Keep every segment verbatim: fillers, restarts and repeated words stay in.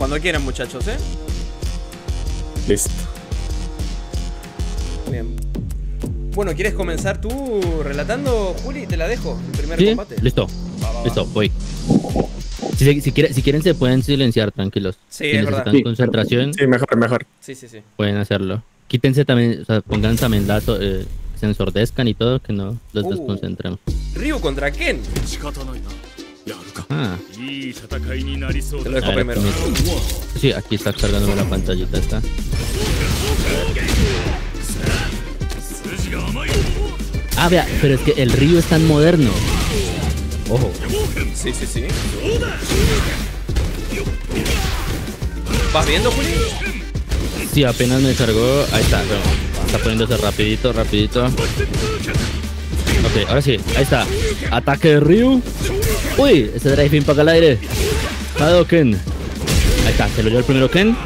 Cuando quieran, muchachos, ¿eh? Listo. Bien. Bueno, ¿quieres comenzar tú relatando, Juli? Te la dejo, el primer ¿Sí? combate. Listo, Va, va, va. listo, voy. Si, si, quiere- si quieren se pueden silenciar, tranquilos. Sí, si es necesitan verdad. Sí, concentración, Sí, mejor, mejor. Sí, sí, sí. pueden hacerlo. Quítense también, o sea, pongan también la, so- eh, se ensordezcan y todo, que no los Uh. desconcentremos. Ryu contra Ken. Ah, Te lo a dejo ver, primero. permíteme. Sí, aquí está cargándome la pantallita, está. Ah, vea, pero es que el río es tan moderno. Ojo. Sí, sí, sí. ¿Vas viendo, Juli? Sí, apenas me cargó. Ahí está, bueno, está poniéndose rapidito, rapidito. Ok, ahora sí, ahí está. Ataque de Ryu. Uy, ese drive impact al aire. Hadouken. Ahí está, se lo dio el primero Ken.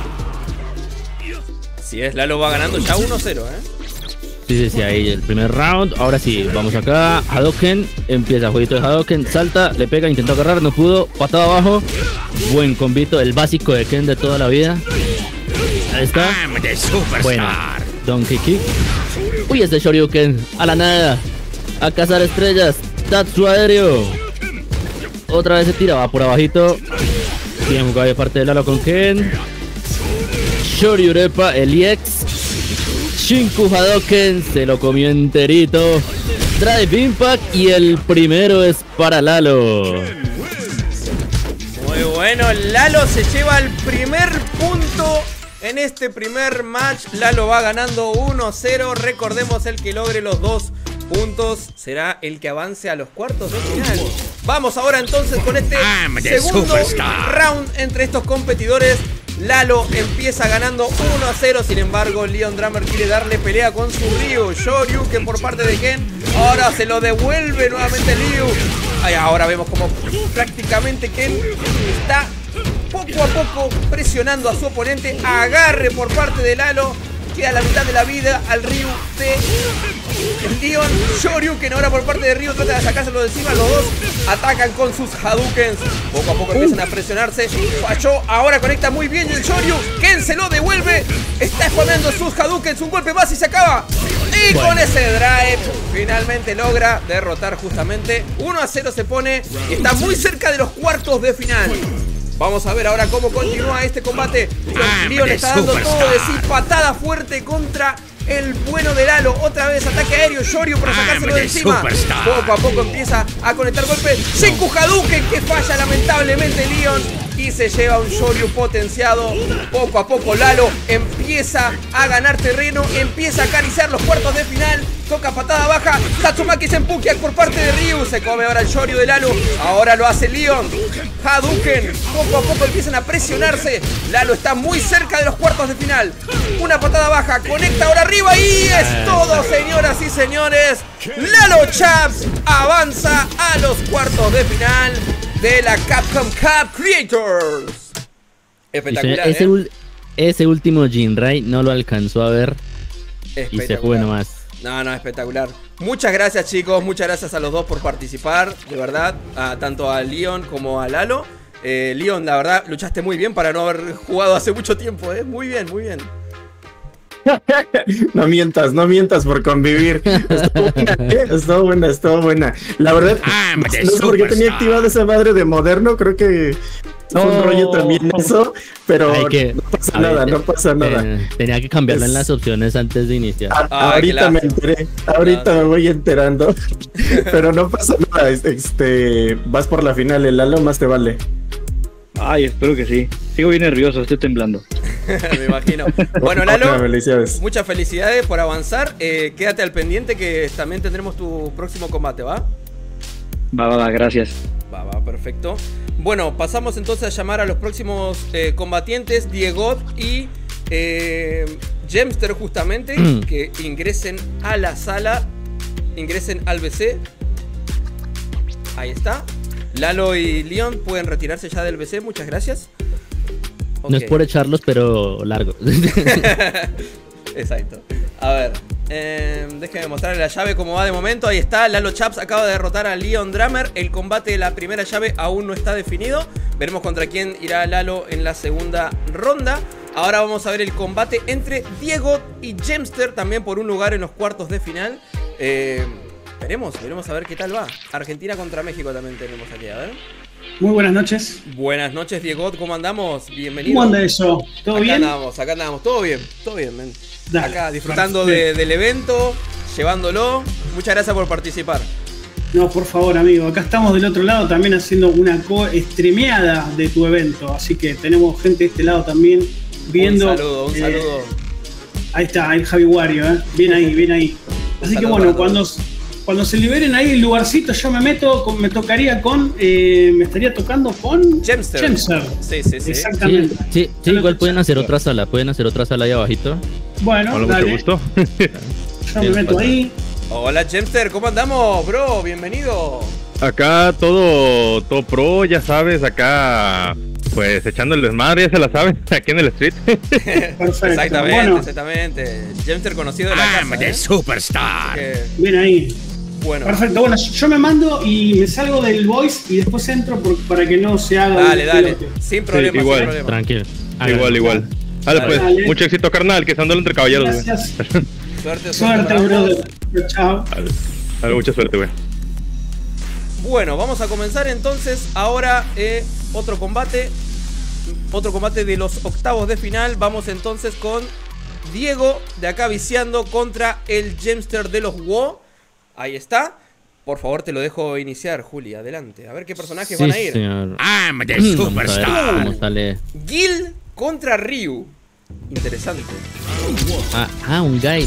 Si es, Lalo va ganando ya uno cero, ¿eh? Sí, sí, sí, ahí el primer round. Ahora sí, vamos acá. Hadouken. Empieza jueguito de Hadouken. Salta, le pega, intentó agarrar, no pudo. Patada abajo. Buen combito, el básico de Ken de toda la vida. Ahí está. Bueno, Donkey Kick. Uy, este Shoryuken. A la nada. A cazar estrellas. Tatsu aéreo. Otra vez se tira, va por abajito. Bien jugado de parte de Lalo con Ken. Shoryurepa, el E X. Shinku Hadouken, se lo comió enterito. Drive Impact y el primero es para Lalo. Muy bueno, Lalo se lleva el primer punto en este primer match. Lalo va ganando uno cero. Recordemos, el que logre los dos puntos será el que avance a los cuartos de final. Vamos ahora entonces con este segundo round entre estos competidores. Lalo empieza ganando uno a cero. Sin embargo, Leon Drummer quiere darle pelea con su Ryu. Shoryuken por parte de Ken. Ahora se lo devuelve nuevamente Ryu. Ay, ahora vemos como prácticamente Ken está poco a poco presionando a su oponente. Agarre por parte de Lalo. Queda la mitad de la vida al Ryu de el Leon. Shoryuken ahora por parte de Ryu trata de sacárselo de encima. Los dos atacan con sus Hadoukens. Poco a poco empiezan a presionarse. Falló, ahora conecta muy bien el Shoryu. Ken se lo devuelve. Está spameando sus Hadoukens. Un golpe más y se acaba. Y bueno, con ese drive finalmente logra derrotar justamente. uno a cero se pone y está muy cerca de los cuartos de final. Vamos a ver ahora cómo continúa este combate. Leon le está dando todo de sí. Patada fuerte contra el bueno de Lalo. Otra vez ataque aéreo. Shoryu para sacárselo de encima. Poco a poco empieza a conectar golpes. Shinku Hadouken que falla lamentablemente Leon. Y se lleva un Shoryu potenciado. Poco a poco Lalo empieza a ganar terreno. Empieza a acariciar los cuartos de final. Toca patada baja. Tatsumaki Senpuku por parte de Ryu. Se come ahora el Shoryu de Lalo. Ahora lo hace Leon. Hadouken. Poco a poco empiezan a presionarse. Lalo está muy cerca de los cuartos de final. Una patada baja. Conecta ahora arriba. Y es todo, señoras y señores. Lalo Chaps avanza a los cuartos de final de la Capcom Cup Creators. Espectacular, ese, ¿eh? ul- ese último Jinrai no lo alcanzó a ver y se fue nomás. No, no, espectacular. Muchas gracias, chicos. Muchas gracias a los dos por participar. De verdad, a, tanto a Leon como a Lalo. eh, Leon, la verdad, luchaste muy bien para no haber jugado hace mucho tiempo, ¿eh? Muy bien, muy bien. No mientas, no mientas por convivir. Estuvo buena, ¿eh? Estuvo buena, estuvo buena. La verdad, no, no sé por qué tenía activada esa madre de moderno. Creo que fue un No. rollo también eso. Pero Hay que- no pasa a ver, nada, eh, no pasa nada. eh, tenía que cambiarlo en Es- las opciones antes de iniciar. A- Ah, ahorita qué me lástima. enteré, ahorita Ah. me voy enterando. Pero no pasa nada. Este, este, vas por la final, el Lalo más te vale. Ay, espero que sí. Sigo bien nervioso, estoy temblando. Me imagino. Bueno, Otra, Lalo, felicidades. muchas felicidades por avanzar. eh, Quédate al pendiente que también tendremos tu próximo combate, ¿va? Va, va, va, gracias. Va, va, perfecto. Bueno, pasamos entonces a llamar a los próximos eh, combatientes, Diego y eh, Gemster, justamente, que ingresen a la sala, ingresen al B C. Ahí está. Lalo y Leon pueden retirarse ya del B C, muchas gracias. No es Ok. por echarlos, pero largo. Exacto. A ver, Eh, déjenme mostrarle la llave cómo va de momento. Ahí está, Lalo Chaps acaba de derrotar a Leon Drummer. El combate de la primera llave aún no está definido. Veremos contra quién irá Lalo en la segunda ronda. Ahora vamos a ver el combate entre Diego y Gemster, también por un lugar en los cuartos de final. Eh, veremos, veremos a ver qué tal va. Argentina contra México también tenemos aquí, a ver. Muy buenas noches. Buenas noches, Diego, ¿cómo andamos? Bienvenido. ¿Cómo anda eso? ¿Todo acá bien? Acá andamos, acá andamos, todo bien, todo bien, men. Dale, acá disfrutando de, del evento, llevándolo. Muchas gracias por participar. No, por favor, amigo. Acá estamos del otro lado también haciendo una co-streameada de tu evento. Así que tenemos gente de este lado también viendo. Un saludo, un eh, saludo. Ahí está, el Javi Wario, ¿eh? Bien ahí, bien ahí. Así que bueno, cuando, cuando se liberen ahí el lugarcito, yo me meto, con, me tocaría con. Eh, me estaría tocando con. Gemster. Gemster. Sí, sí, sí. Exactamente. Sí, sí, sí, igual pueden hacer otra sala, pueden hacer otra sala ahí abajito. Bueno, Hola, dale. mucho gusto. Yo me meto ahí. Hola, Gemster, ¿cómo andamos, bro? Bienvenido. Acá todo, todo pro, ya sabes, acá pues echando el desmadre, ya se la saben, aquí en el street. Perfecto. Exactamente, Bueno. exactamente. Gemster conocido de la casa, the ¿eh? superstar. Que, Bien ahí. bueno. Perfecto, bueno, yo me mando y me salgo del voice y después entro por- para que no se haga. Dale, un dale. pelote. Sin problema, igual. sin problema. Tranquilo. igual, igual. Dale, pues, Dale. mucho éxito, carnal, que se andó entre caballeros, güey. Gracias. Suerte, suerte, Suerte, para ambos. brother. Chao. Dale, dale, mucha suerte, güey. Bueno, vamos a comenzar entonces ahora eh, otro combate. Otro combate de los octavos de final. Vamos entonces con Diego de acá viciando contra el Gemster de los WoW. Ahí está. Por favor, te lo dejo iniciar, Juli. Adelante. A ver qué personajes Sí, van a ir. señor. I'm the Vamos a ver superstar. cómo sale. Gil contra Ryu. Interesante. Ah, ah, un Gail.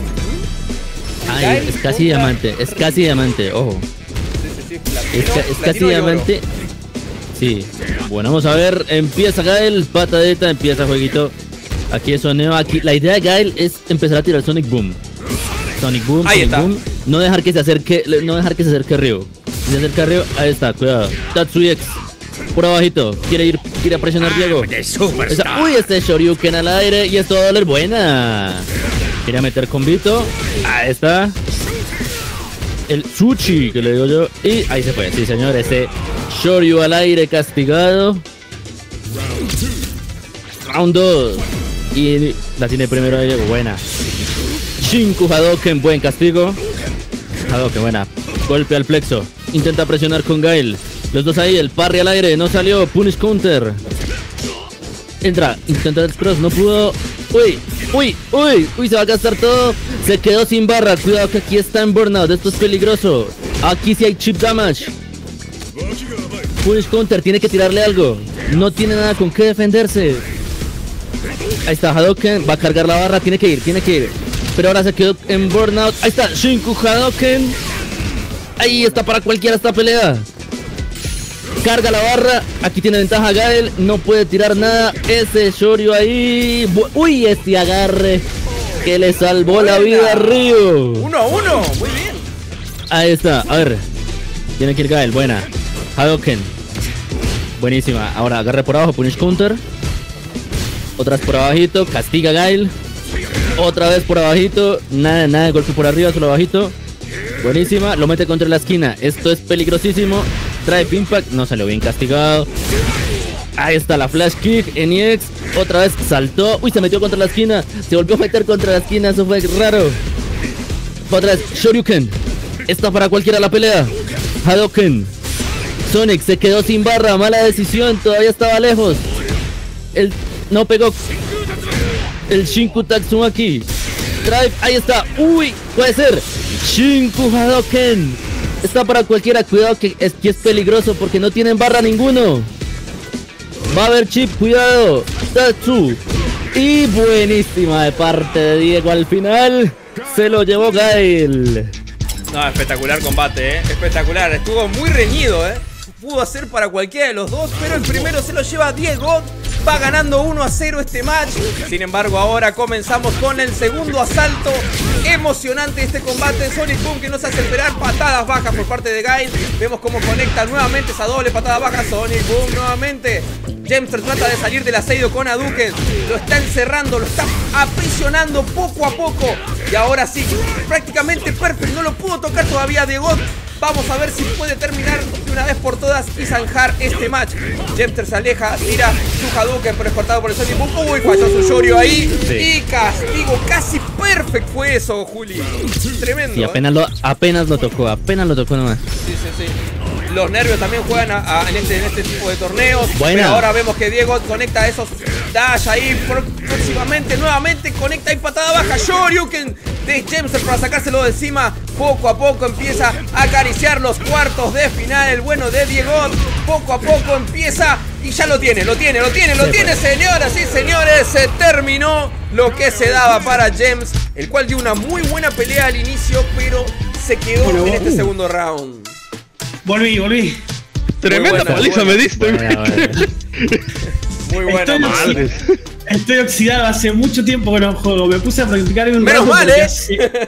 Ay, Gail es casi contra diamante, es casi diamante, ojo. Sí, sí, sí. Es, Platino, ca- es casi platino y oro. diamante. Sí. Bueno, vamos a ver. Empieza Gael, patadeta, empieza jueguito. Aquí es soneo. Aquí la idea de Gael es empezar a tirar Sonic Boom. Sonic Boom, Ahí Sonic está. Boom. No dejar que se acerque, no dejar que se acerque Ryu. Si se acerca Ryu, ahí está, cuidado. Tatsui X. Por abajito. Quiere ir, quiere presionar Diego. I'm the Esa- superstar. uy, este Shoryuken al aire y esto va a doler buena. Quería meter combito. Ahí está. El Sushi, que le digo yo. Y ahí se fue. Sí, señor. Ese Shoryu al aire castigado. Round dos. Y la tiene primero Diego. Buena. Shinku Hadoken. Buen castigo. Hadoken, buena. Golpe al plexo. Intenta presionar con Gail. Los dos ahí. El parry al aire. No salió. Punish counter. Entra. Intenta el cross. No pudo. Uy. Uy. Uy. Uy. Se va a gastar todo. Se quedó sin barra. Cuidado que aquí está en burnout. Esto es peligroso. Aquí sí hay chip damage. Punish counter. Tiene que tirarle algo. No tiene nada con qué defenderse. Ahí está Hadoken. Va a cargar la barra. Tiene que ir. Tiene que ir. Pero ahora se quedó en burnout. Ahí está Shinku Hadoken. Ahí está para cualquiera esta pelea. Carga la barra. Aquí tiene ventaja Gael. No puede tirar nada. Ese Shoryu ahí. Bu- Uy, este agarre que le salvó la vida a Ryu. Uno a uno. Muy bien. Ahí está. A ver. Tiene que ir Gael. Buena. Hadoken. Buenísima. Ahora agarre por abajo. Punish counter. Otras por abajito. Castiga Gael. Otra vez por abajito. Nada, nada. Golpe por arriba. Solo abajito. Buenísima. Lo mete contra la esquina. Esto es peligrosísimo. Drive Impact. No salió bien castigado. Ahí está la Flash Kick. N X. Otra vez saltó. Uy, se metió contra la esquina. Se volvió a meter contra la esquina. Eso fue raro. Otra vez. Shoryuken. Está para cualquiera la pelea. Hadoken. Sonic se quedó sin barra. Mala decisión. Todavía estaba lejos. El no pegó. El Shinku Tatsumaki. Drive. Ahí está. Uy. Puede ser. Shinku Hadoken. Está para cualquiera. Cuidado que es, que es peligroso porque no tienen barra ninguno. Va a haber chip. Cuidado. Tatsu. Y buenísima de parte de Diego al final. Se lo llevó Gael. No, espectacular combate, eh. Espectacular. Estuvo muy reñido, eh. Pudo hacer para cualquiera de los dos, pero el primero se lo lleva Diego. va ganando uno a cero este match. Sin embargo, ahora comenzamos con el segundo asalto. Emocionante este combate. Sonic Boom que nos hace esperar, patadas bajas por parte de Guile. Vemos cómo conecta nuevamente esa doble patada baja. Sonic Boom nuevamente. Jemster trata de salir del asedio con Hadouken. Lo está encerrando, lo está aprisionando poco a poco. Y ahora sí, prácticamente Perfect no lo pudo tocar todavía Diegot. Vamos a ver si puede terminar de una vez por todas y zanjar este match. Jemster se aleja, tira su Hadouken, pero es cortado por el Sonic Boom. Uy, falló su Yorio ahí. Sí. Y castigo casi Perfect fue eso, Juli. Tremendo. Y apenas, ¿eh? lo, apenas lo tocó, apenas lo tocó nomás. Sí, sí, sí. Los nervios también juegan a, a, en, este, en este tipo de torneos. Buena. Pero ahora vemos que Diego conecta esos dash ahí. Próximamente, nuevamente conecta y patada baja. Shoryuken de Jemster para sacárselo de encima. Poco a poco empieza a acariciar los cuartos de final. El bueno de Diego. Poco a poco empieza y ya lo tiene, lo tiene, lo tiene, lo sí, tiene, señoras y señores. Se terminó lo que se daba para Gems, el cual dio una muy buena pelea al inicio, pero se quedó bueno, en este uh. segundo round. Volví, volví. Tremenda buena, paliza buena. me diste. Buena, buena. Muy buena, estoy, madre. Estoy oxidado, hace mucho tiempo que no juego. Me puse a practicar un Menos mal, ¿eh? Así... De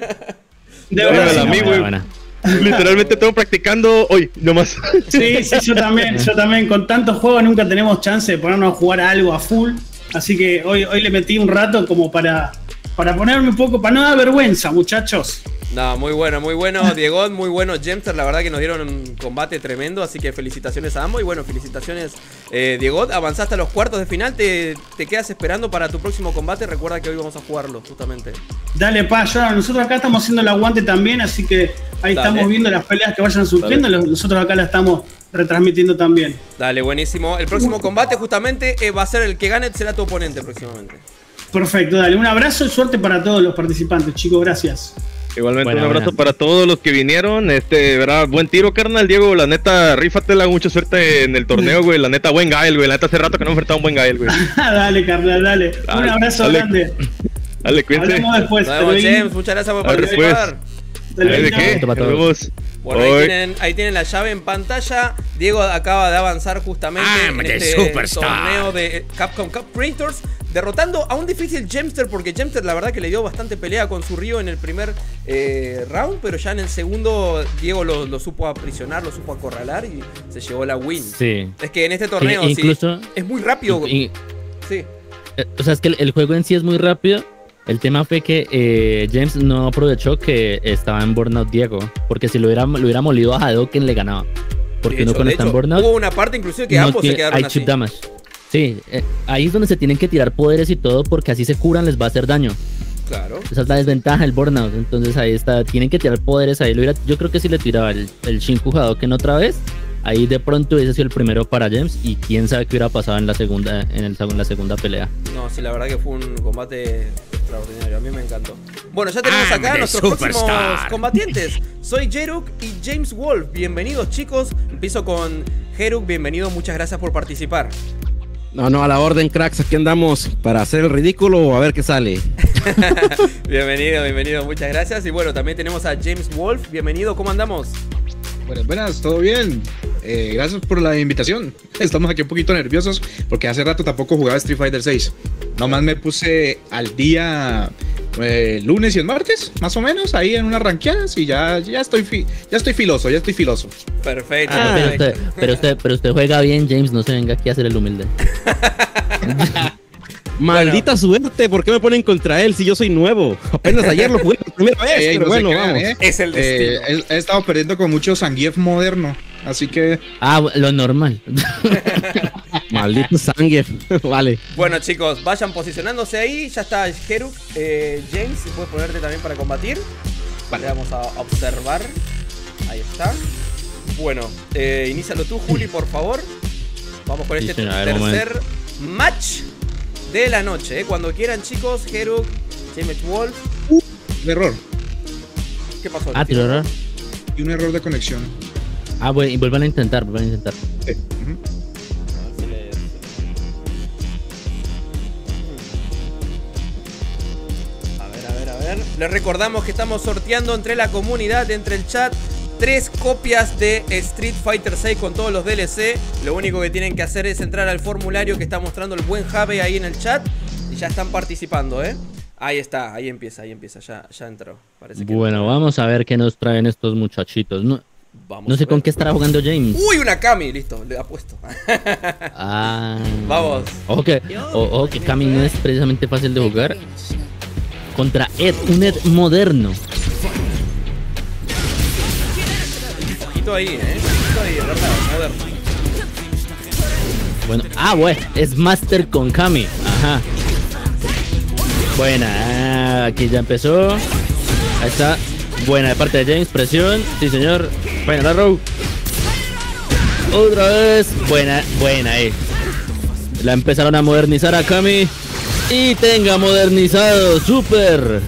verdad, sí, amigo. Buena, buena. Literalmente tengo practicando hoy, nomás. Sí, sí, yo también, yo también. Con tantos juegos nunca tenemos chance de ponernos a jugar a algo a full. Así que hoy, hoy le metí un rato como para, para ponerme un poco, para no dar vergüenza, muchachos. No, muy bueno, muy bueno, Diego, muy bueno, Jemster, la verdad que nos dieron un combate tremendo, así que felicitaciones a ambos y bueno, felicitaciones, eh, Diego, avanzaste a los cuartos de final, te, te quedas esperando para tu próximo combate, recuerda que hoy vamos a jugarlo, justamente. Dale, pa, yo, nosotros acá estamos haciendo el aguante también, así que ahí Dale. estamos viendo las peleas que vayan surgiendo, Dale. nosotros acá la estamos retransmitiendo también. Dale, buenísimo, el próximo combate justamente eh, va a ser el que gane, será tu oponente próximamente. Perfecto, dale, un abrazo y suerte para todos los participantes, chicos, gracias. Igualmente buena, un abrazo buena. para todos los que vinieron, este, verdad, buen tiro, carnal, Diego, la neta, rífatela, mucha suerte en el torneo, güey, la neta, buen Guile, güey, la neta, hace rato que no me enfrentaba un buen Guile, güey. Dale, carnal, dale, dale, un abrazo dale. grande. Dale, cuídense. Hablamos después. Nos vemos, James, muchas gracias por participar. Dale, ¿de qué? Nos vemos. Bueno, ahí tienen, ahí tienen la llave en pantalla. Diego acaba de avanzar justamente I'm en este superstar. torneo de Capcom Cup Creators, derrotando a un difícil Jemster, porque Jemster la verdad que le dio bastante pelea con su Ryo en el primer eh, round, pero ya en el segundo Diego lo, lo supo aprisionar, lo supo acorralar y se llevó la win. Sí. Es que en este torneo sí, incluso, sí, es muy rápido. Y, sí. Eh, o sea, es que el, el juego en sí es muy rápido. El tema fue que eh, James no aprovechó que estaba en Burnout Diego, porque si lo hubiera, lo hubiera molido a Hadouken le ganaba. Porque hecho, uno cuando está en Burnout... Hubo una parte inclusive que no ambos tiene, se quedaron hay así. chip damage. Sí, eh, ahí es donde se tienen que tirar poderes y todo, porque así se curan, les va a hacer daño. Claro. Esa es la desventaja del Burnout, entonces ahí está, tienen que tirar poderes ahí. Lo hubiera, yo creo que si le tiraba el, el Shinku Hadouken otra vez, ahí de pronto hubiese sido el primero para James y quién sabe qué hubiera pasado en la segunda, en, el, en la segunda pelea. No, sí, la verdad que fue un combate extraordinario, a mí me encantó. Bueno, ya tenemos acá a nuestros superstar. próximos combatientes. Soy Jeruk y James Wolf. Bienvenidos, chicos. Empiezo con Jeruk, bienvenido, muchas gracias por participar. No, no, a la orden, cracks, aquí andamos para hacer el ridículo o a ver qué sale. Bienvenido, bienvenido, muchas gracias. Y bueno, también tenemos a James Wolf, bienvenido, ¿cómo andamos? Buenas, buenas, todo bien. Eh, gracias por la invitación. Estamos aquí un poquito nerviosos porque hace rato tampoco jugaba Street Fighter seis. Nomás me puse al día eh, lunes y el martes, más o menos, ahí en unas ranqueadas y ya, ya, estoy, fi ya estoy filoso, ya estoy filoso. Perfecto. Ah, perfecto. pero, usted, pero, usted, pero usted juega bien, James, no se venga aquí a hacer el humilde. Maldita bueno. suerte, ¿por qué me ponen contra él si yo soy nuevo? Apenas ayer lo jugué por primera vez, eh, pero no bueno, crean, vamos. Eh. Es el destino. Eh, he, he estado perdiendo con mucho Zangief moderno, así que... Ah, lo normal. Maldito Zangief, vale. Bueno, chicos, vayan posicionándose ahí. Ya está Jeruk. Eh, James, si puedes ponerte también para combatir. Vale. Vamos a observar. Ahí está. Bueno, eh, inícialo tú, Juli, por favor. Vamos con este sí, señor, tercer match de la noche, ¿eh? Cuando quieran, chicos. Jeruk, James Wolf. Uh, un error. ¿Qué pasó? Ah, tiro error. Y un error de conexión. Ah, bueno, y vuelvan a intentar, vuelvan a intentar. Sí. Uh-huh. A ver, a ver, a ver. Les recordamos que estamos sorteando entre la comunidad, entre el chat, tres copias de Street Fighter seis con todos los D L C. Lo único que tienen que hacer es entrar al formulario que está mostrando el buen Jave ahí en el chat. Y ya están participando, ¿eh? Ahí está, ahí empieza, ahí empieza, ya, ya entró. Parece que bueno, entró. Vamos a ver qué nos traen estos muchachitos. No, Vamos no sé con qué estará jugando James. Uy, una Kami, listo, le apuesto. Ah. Vamos. Ojo que, ojo que Kami no es precisamente fácil de jugar. Contra Ed, un Ed moderno. Ojito ahí, eh. Ojito ahí, es verdad, moderno. Bueno, ah, bueno, es Master con Kami. Ajá. Buena, ah, aquí ya empezó. Ahí está. Buena de parte de James, presión. Sí, señor. Final Arrow. Otra vez. Buena, buena, eh. La empezaron a modernizar a Kami. Y tenga modernizado, super.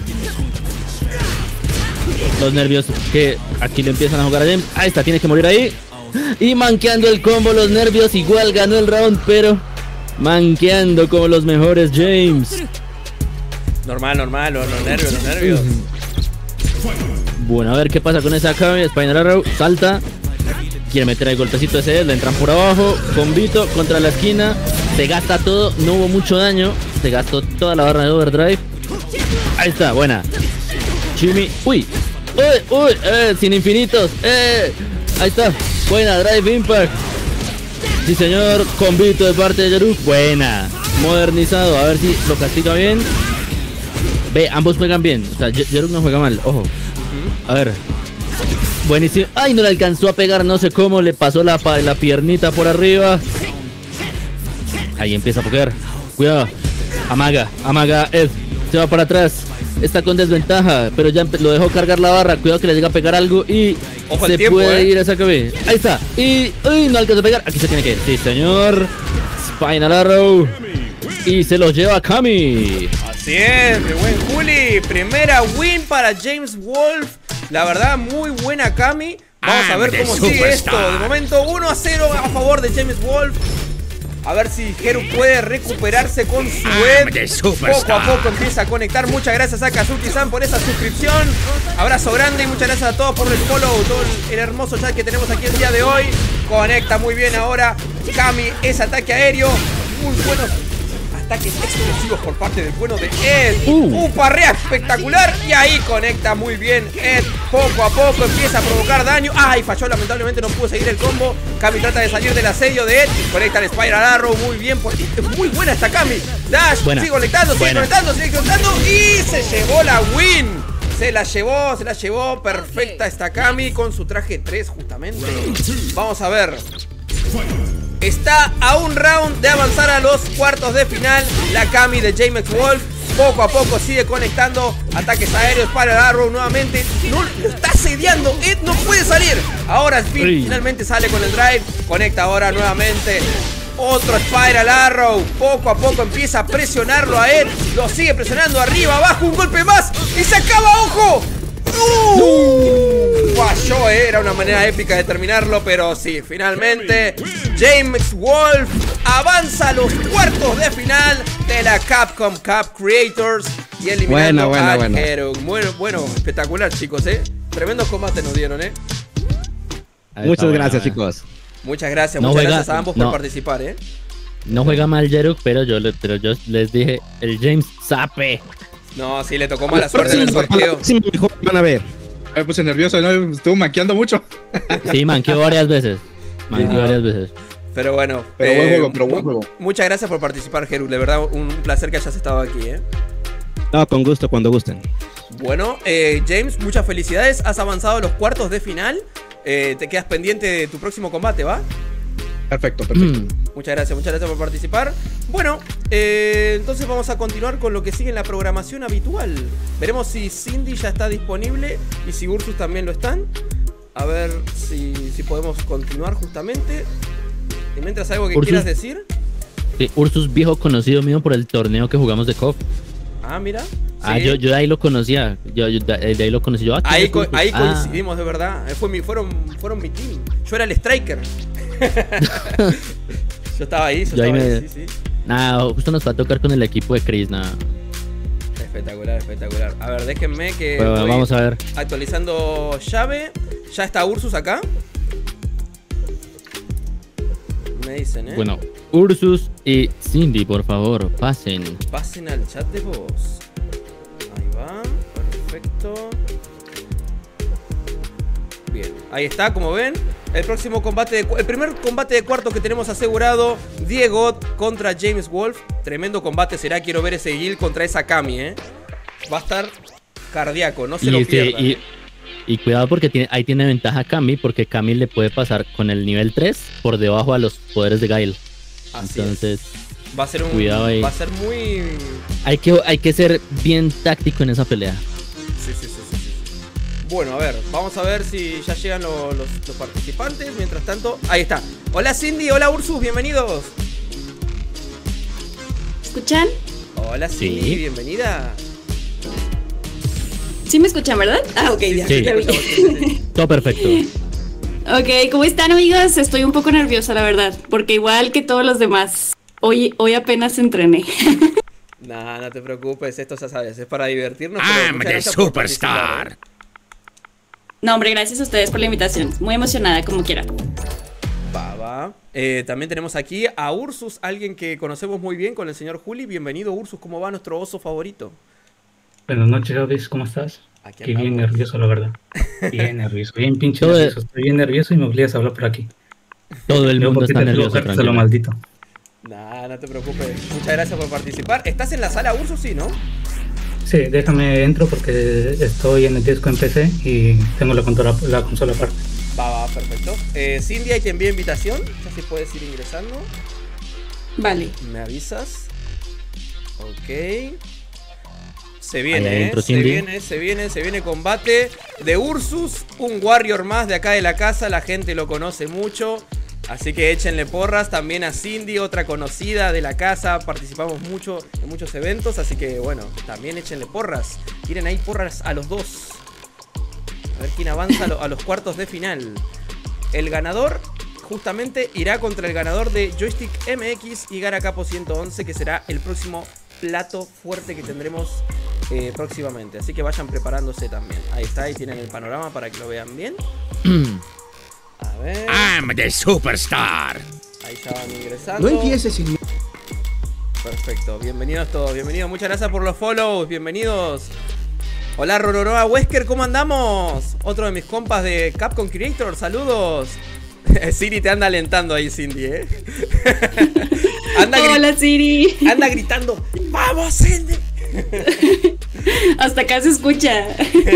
Los nervios que aquí le empiezan a jugar a James. Ahí está, tiene que morir ahí. Y manqueando el combo, los nervios. Igual ganó el round, pero manqueando como los mejores James. Normal, normal, los, los nervios, los nervios. Bueno, a ver qué pasa con esa Kami. Spinal Arrow, salta. Quiere meter el golpecito ese, le entran por abajo. Combito contra la esquina. Se gasta todo, no hubo mucho daño. Se gastó toda la barra de overdrive. Ahí está, buena. Chimi, uy, uy, uy, eh, sin infinitos. Eh, ahí está, buena, Drive Impact. Sí, señor, combito de parte de Yaruk. Buena, modernizado, a ver si lo castiga bien. Ve, ambos juegan bien. O sea, Yaruk no juega mal, ojo. A ver. Buenísimo. Ay, no le alcanzó a pegar, no sé cómo. Le pasó la, la piernita por arriba. Ahí empieza a pokear. Cuidado. Amaga, amaga Ed. Se va para atrás. Está con desventaja, pero ya lo dejó cargar la barra. Cuidado que le llega a pegar algo y ojo se tiempo, puede eh. ir a esa cabeza. Ahí está. Y uy, no alcanzó a pegar. Aquí se tiene que ir. Sí, señor. Spinal Arrow. Y se los lleva a Kami. Así es, mi buen Juli. Primera win para James Wolf. La verdad, muy buena Kami. Vamos a ver cómo sigue esto. De momento uno a cero a favor de James Wolf. A ver si Heru puede recuperarse con su web. Poco a poco empieza a conectar. Muchas gracias a Kazuki-san por esa suscripción. Abrazo grande y muchas gracias a todos por el follow. Todo el hermoso chat que tenemos aquí el día de hoy. Conecta muy bien ahora Kami, ese ataque aéreo. Muy buenos ataques explosivos por parte del bueno de Ed. Uh. Un parrea espectacular. Y ahí conecta muy bien Ed. Poco a poco empieza a provocar daño. Ay, falló, lamentablemente no pudo seguir el combo. Kami trata de salir del asedio de Ed. Conecta el Spiral Arrow muy bien. Es muy buena esta Kami. Dash, buena. sigue conectando, sigue Buena. conectando, sigue conectando. Y se llevó la win. Se la llevó, se la llevó. Perfecta esta Kami con su traje tres justamente. Vamos a ver. Está a un round de avanzar a los cuartos de final la Kami de James Wolf. Poco a poco sigue conectando ataques aéreos para el Arrow nuevamente. No, lo está asediando. Ed no puede salir. Ahora Speed Sí. finalmente sale con el drive. Conecta ahora nuevamente. Otro Spiral Arrow. Poco a poco empieza a presionarlo a Ed. Lo sigue presionando arriba, abajo. Un golpe más. Y se acaba. ¡Ojo! ¡Uh! Falló, eh. Era una manera épica de terminarlo. Pero sí, finalmente James Wolf avanza a los cuartos de final de la Capcom Cup Creators. Y eliminando Bueno, bueno, a bueno. Heru. Bueno, bueno, espectacular, chicos, eh. Tremendos combates nos dieron, eh. Ahí Muchas está, gracias, buena. chicos. Muchas gracias, No muchas juega- gracias a ambos no. por participar, eh. No juega mal Yaruk, pero yo, le- pero yo les dije, el James sape. No, sí, le tocó mala suerte en el Próximo, sorteo. próximo mejor van a ver. Me puse nervioso, ¿no? Estuvo manqueando mucho. Sí, manqueó varias veces. Manqueó Ah. varias veces. Pero bueno, Pero buen eh, juego, pero buen mu- juego. muchas gracias por participar, Heru. De verdad, un placer que hayas estado aquí, eh. No, con gusto, cuando gusten. Bueno, eh, James, muchas felicidades. Has avanzado a los cuartos de final. Eh, te quedas pendiente de tu próximo combate, ¿va? Perfecto, perfecto. Mm. Muchas gracias, muchas gracias por participar. Bueno, eh, entonces vamos a continuar con lo que sigue en la programación habitual. Veremos si Cindy ya está disponible y si Ursus también lo están. A ver si, si podemos continuar justamente. Y mientras, algo que Ursus. quieras decir. Sí, Ursus, viejo conocido mío por el torneo que jugamos de C O F. Ah, mira. Ah, Sí. yo, yo de ahí lo conocía. Yo, yo de, de ahí lo conocí yo. Ah, ¿quién Ahí, es co- Ursus? ahí Ah. coincidimos, de verdad. Eh, Fue mi, fueron, fueron mi team. Yo era el striker. Yo estaba ahí, yo, Yo ahí estaba ahí, me- sí, sí. Nada, justo nos va a tocar con el equipo de Chris, nada. Espectacular, espectacular. A ver, déjenme que Bueno, voy vamos a ver. actualizando llave. Ya está Ursus acá. Me dicen, ¿eh? Bueno, Ursus y Cindy, por favor, pasen. Pasen al chat de voz. Ahí va, perfecto. Bien, ahí está, como ven. El próximo combate, de, el primer combate de cuartos que tenemos asegurado. Diego contra James Wolf. Tremendo combate será, quiero ver ese Gil contra esa Kami, eh. Va a estar cardíaco, no se Y, lo este, pierdan. y, y cuidado porque tiene, ahí tiene ventaja Kami, porque Kami le puede pasar con el nivel tres por debajo a los poderes de Gail. Así Entonces, es. Va a ser un, cuidado ahí. va a ser muy... Hay que, hay que ser bien táctico en esa pelea. Sí, sí, sí, sí, sí. Bueno, a ver, vamos a ver si ya llegan lo- los, los participantes. Mientras tanto, ahí está. Hola Cindy, hola Ursus, bienvenidos. ¿Escuchan? Hola Cindy, Sí. bienvenida. ¿Sí me escuchan, verdad? Ah, ok, ya, Sí. ya vi. Todo perfecto. Ok, ¿cómo están, amigos? Estoy un poco nerviosa, la verdad, porque igual que todos los demás, hoy, hoy apenas entrené. Nah, no te preocupes, esto ya sabes, es para divertirnos. I'm pero muchas the gracias por superstar. participar, No, hombre, gracias a ustedes por la invitación. Muy emocionada, como quiera. ¿eh? Va, va. Eh, también tenemos aquí a Ursus, alguien que conocemos muy bien con el señor Juli. Bienvenido Ursus, ¿cómo va nuestro oso favorito? Buenas noches, Audis, ¿cómo estás? Aquí Aquí bien andamos. nervioso, la verdad. Bien nervioso, bien pinche Todo nervioso. Estoy bien nervioso y me obligas a hablar por aquí. Todo el Luego, mundo ¿por qué está te nervioso, equivocaste de lo tranquilo. maldito? Nah, no te preocupes. Muchas gracias por participar. ¿Estás en la sala Ursus? Sí, ¿no? Sí, déjame entro porque estoy en el disco en P C y tengo la consola, la consola aparte. Va, va, perfecto. Eh, Cindy, ahí te envía invitación. Ya si puedes ir ingresando. Vale. Me avisas. Ok. Se viene, Ahí adentro, eh. Se Cindy. viene, se viene, se viene combate de Ursus. Un warrior más de acá de la casa. La gente lo conoce mucho. Así que échenle porras también a Cindy, otra conocida de la casa. Participamos mucho en muchos eventos. Así que bueno, también échenle porras. Tienen ahí porras a los dos. A ver quién avanza a, lo- a los cuartos de final. El ganador justamente irá contra el ganador de Joystick M X y Gara Capo ciento once, que será el próximo plato fuerte que tendremos eh, próximamente. Así que vayan preparándose también. Ahí está, ahí tienen el panorama para que lo vean bien. A ver. I'm the superstar. Ahí ya van ingresando. No empieces sin... Perfecto, bienvenidos todos, bienvenidos, muchas gracias por los follows, bienvenidos. Hola Rororoa Wesker, ¿cómo andamos? Otro de mis compas de Capcom Creator, saludos. Siri te anda alentando ahí, Cindy, ¿eh? anda Hola, Siri. Anda gritando, ¡vamos, Cindy! Hasta acá se escucha.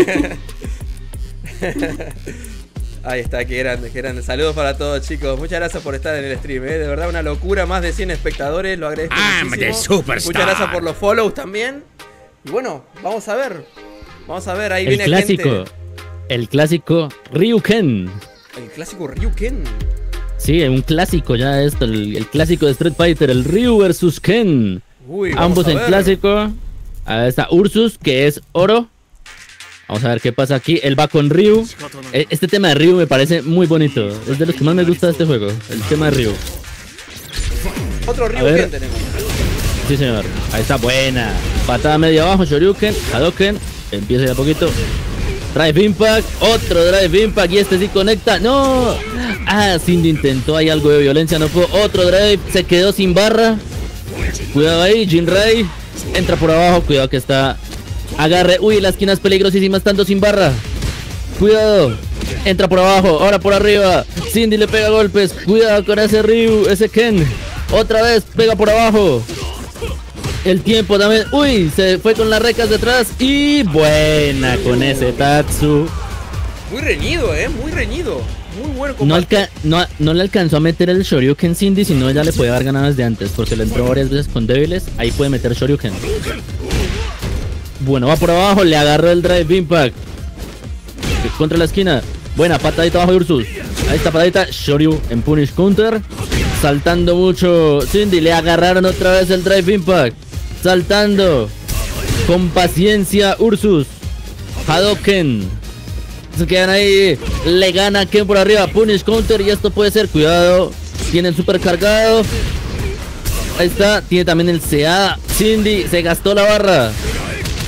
Ahí está, qué grande, qué grande. Saludos para todos, chicos. Muchas gracias por estar en el stream, ¿eh? De verdad, una locura. Más de cien espectadores, lo agradezco I'm muchísimo. the superstar. Muchas gracias por los follows también. Y bueno, vamos a ver. Vamos a ver, ahí El viene clásico. gente. El clásico Ryuken. El clásico Ryuken. Sí, un clásico ya esto, el, el clásico de Street Fighter, el Ryu versus Ken. Uy, vamos Ambos a en ver. clásico. Ahí está Ursus, que es oro. Vamos a ver qué pasa aquí. Él va con Ryu. E- Este tema de Ryu me parece muy bonito. Es de los que más me gusta de este juego. El tema de Ryu. Otro A ver. Ryuken tenemos. Sí, señor. Ahí está, buena. Patada media abajo, Shoryuken, Hadoken. Empieza ya poquito. Drive Impact, otro Drive Impact y este sí conecta. ¡No! Ah, Cindy intentó ahí algo de violencia, no pudo. Otro Drive, se quedó sin barra. Cuidado ahí, Jinrai. Entra por abajo, cuidado que está. Agarre, uy, la esquina es peligrosísima estando sin barra. Cuidado. Entra por abajo, ahora por arriba. Cindy le pega golpes. Cuidado con ese Ryu, ese Ken. Otra vez, pega por abajo. El tiempo también. Uy, se fue con las recas detrás. Y buena con ese Tatsu. Muy reñido, eh. Muy reñido. Muy bueno No, combate. alca no, no le alcanzó a meter el Shoryuken Cindy, sino ella le puede haber ganado desde antes, porque le entró varias veces con débiles. Ahí puede meter Shoryuken. Bueno, va por abajo, le agarró el Drive Impact. Contra la esquina. Buena, patadita abajo de Ursus. Ahí está patadita, Shoryu en Punish Counter. Saltando mucho Cindy, le agarraron otra vez el Drive Impact. Saltando. Con paciencia Ursus. Hadoken. Se quedan ahí. Le gana Ken por arriba. Punish Counter y esto puede ser. Cuidado. Tienen super cargado. Ahí está. Tiene también el C A. Cindy se gastó la barra.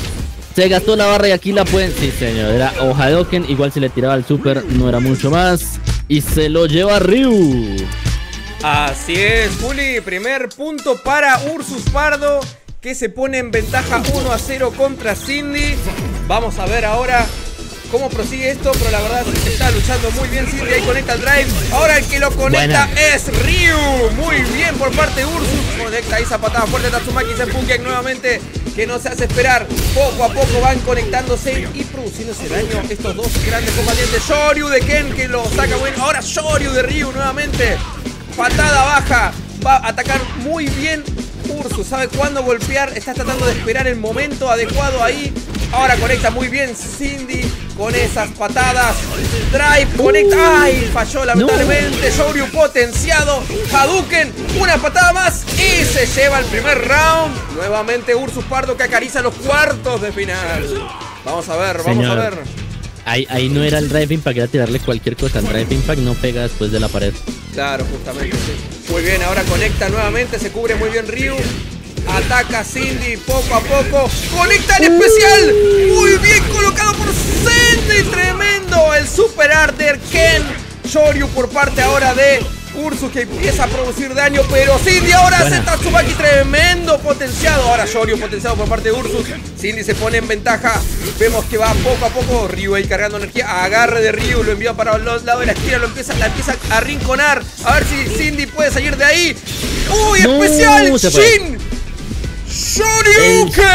Se gastó la barra y aquí la pueden... Sí, señor, era o Hadouken, igual si le tiraba al super no era mucho más. Y se lo lleva Ryu. Así es, Juli, primer punto para Ursus Pardo, que se pone en ventaja uno a cero contra Cindy. Vamos a ver ahora cómo prosigue esto, pero la verdad es que está luchando muy bien Cindy. Ahí conecta el drive. Ahora el que lo conecta Buena. es Ryu. Muy bien por parte de Ursus. Conecta ahí esa patada fuerte de Tatsumaki Senpuken nuevamente, que no se hace esperar. Poco a poco van conectándose y produciéndose daño estos dos grandes combatientes. Shoryu de Ken, que lo saca bueno. Ahora Shoryu de Ryu nuevamente. Patada baja. Va a atacar muy bien Ursus. Sabe cuándo golpear. Está tratando de esperar el momento adecuado ahí. Ahora conecta muy bien Cindy con esas patadas. Drive, conecta. ¡Ay! Falló lamentablemente. No. Shoryu potenciado. Hadouken. Una patada más. Y se lleva el primer round. Nuevamente Ursus Pardo, que acaricia los cuartos de final. Vamos a ver, vamos Señor. a ver. Ahí, ahí no era el Drive Impact, era tirarle cualquier cosa. El Drive Impact no pega después de la pared. Claro, justamente, sí. Muy bien, ahora conecta nuevamente, se cubre muy bien Ryu. Ataca Cindy poco a poco. Conecta el especial. Muy bien colocado por Cindy. Tremendo. El super art de Ken. Shoryu por parte ahora de Ursus, que empieza a producir daño, pero Cindy ahora hace Tatsumaki tremendo potenciado. Ahora Shoryu potenciado por parte de Ursus. Cindy se pone en ventaja. Vemos que va poco a poco. Ryu ahí cargando energía. Agarre de Ryu, lo envía para los lados de la esquina. Lo empieza, la empieza a arrinconar. A ver si Cindy puede salir de ahí. ¡Uy! No, especial Shin Shoryuken.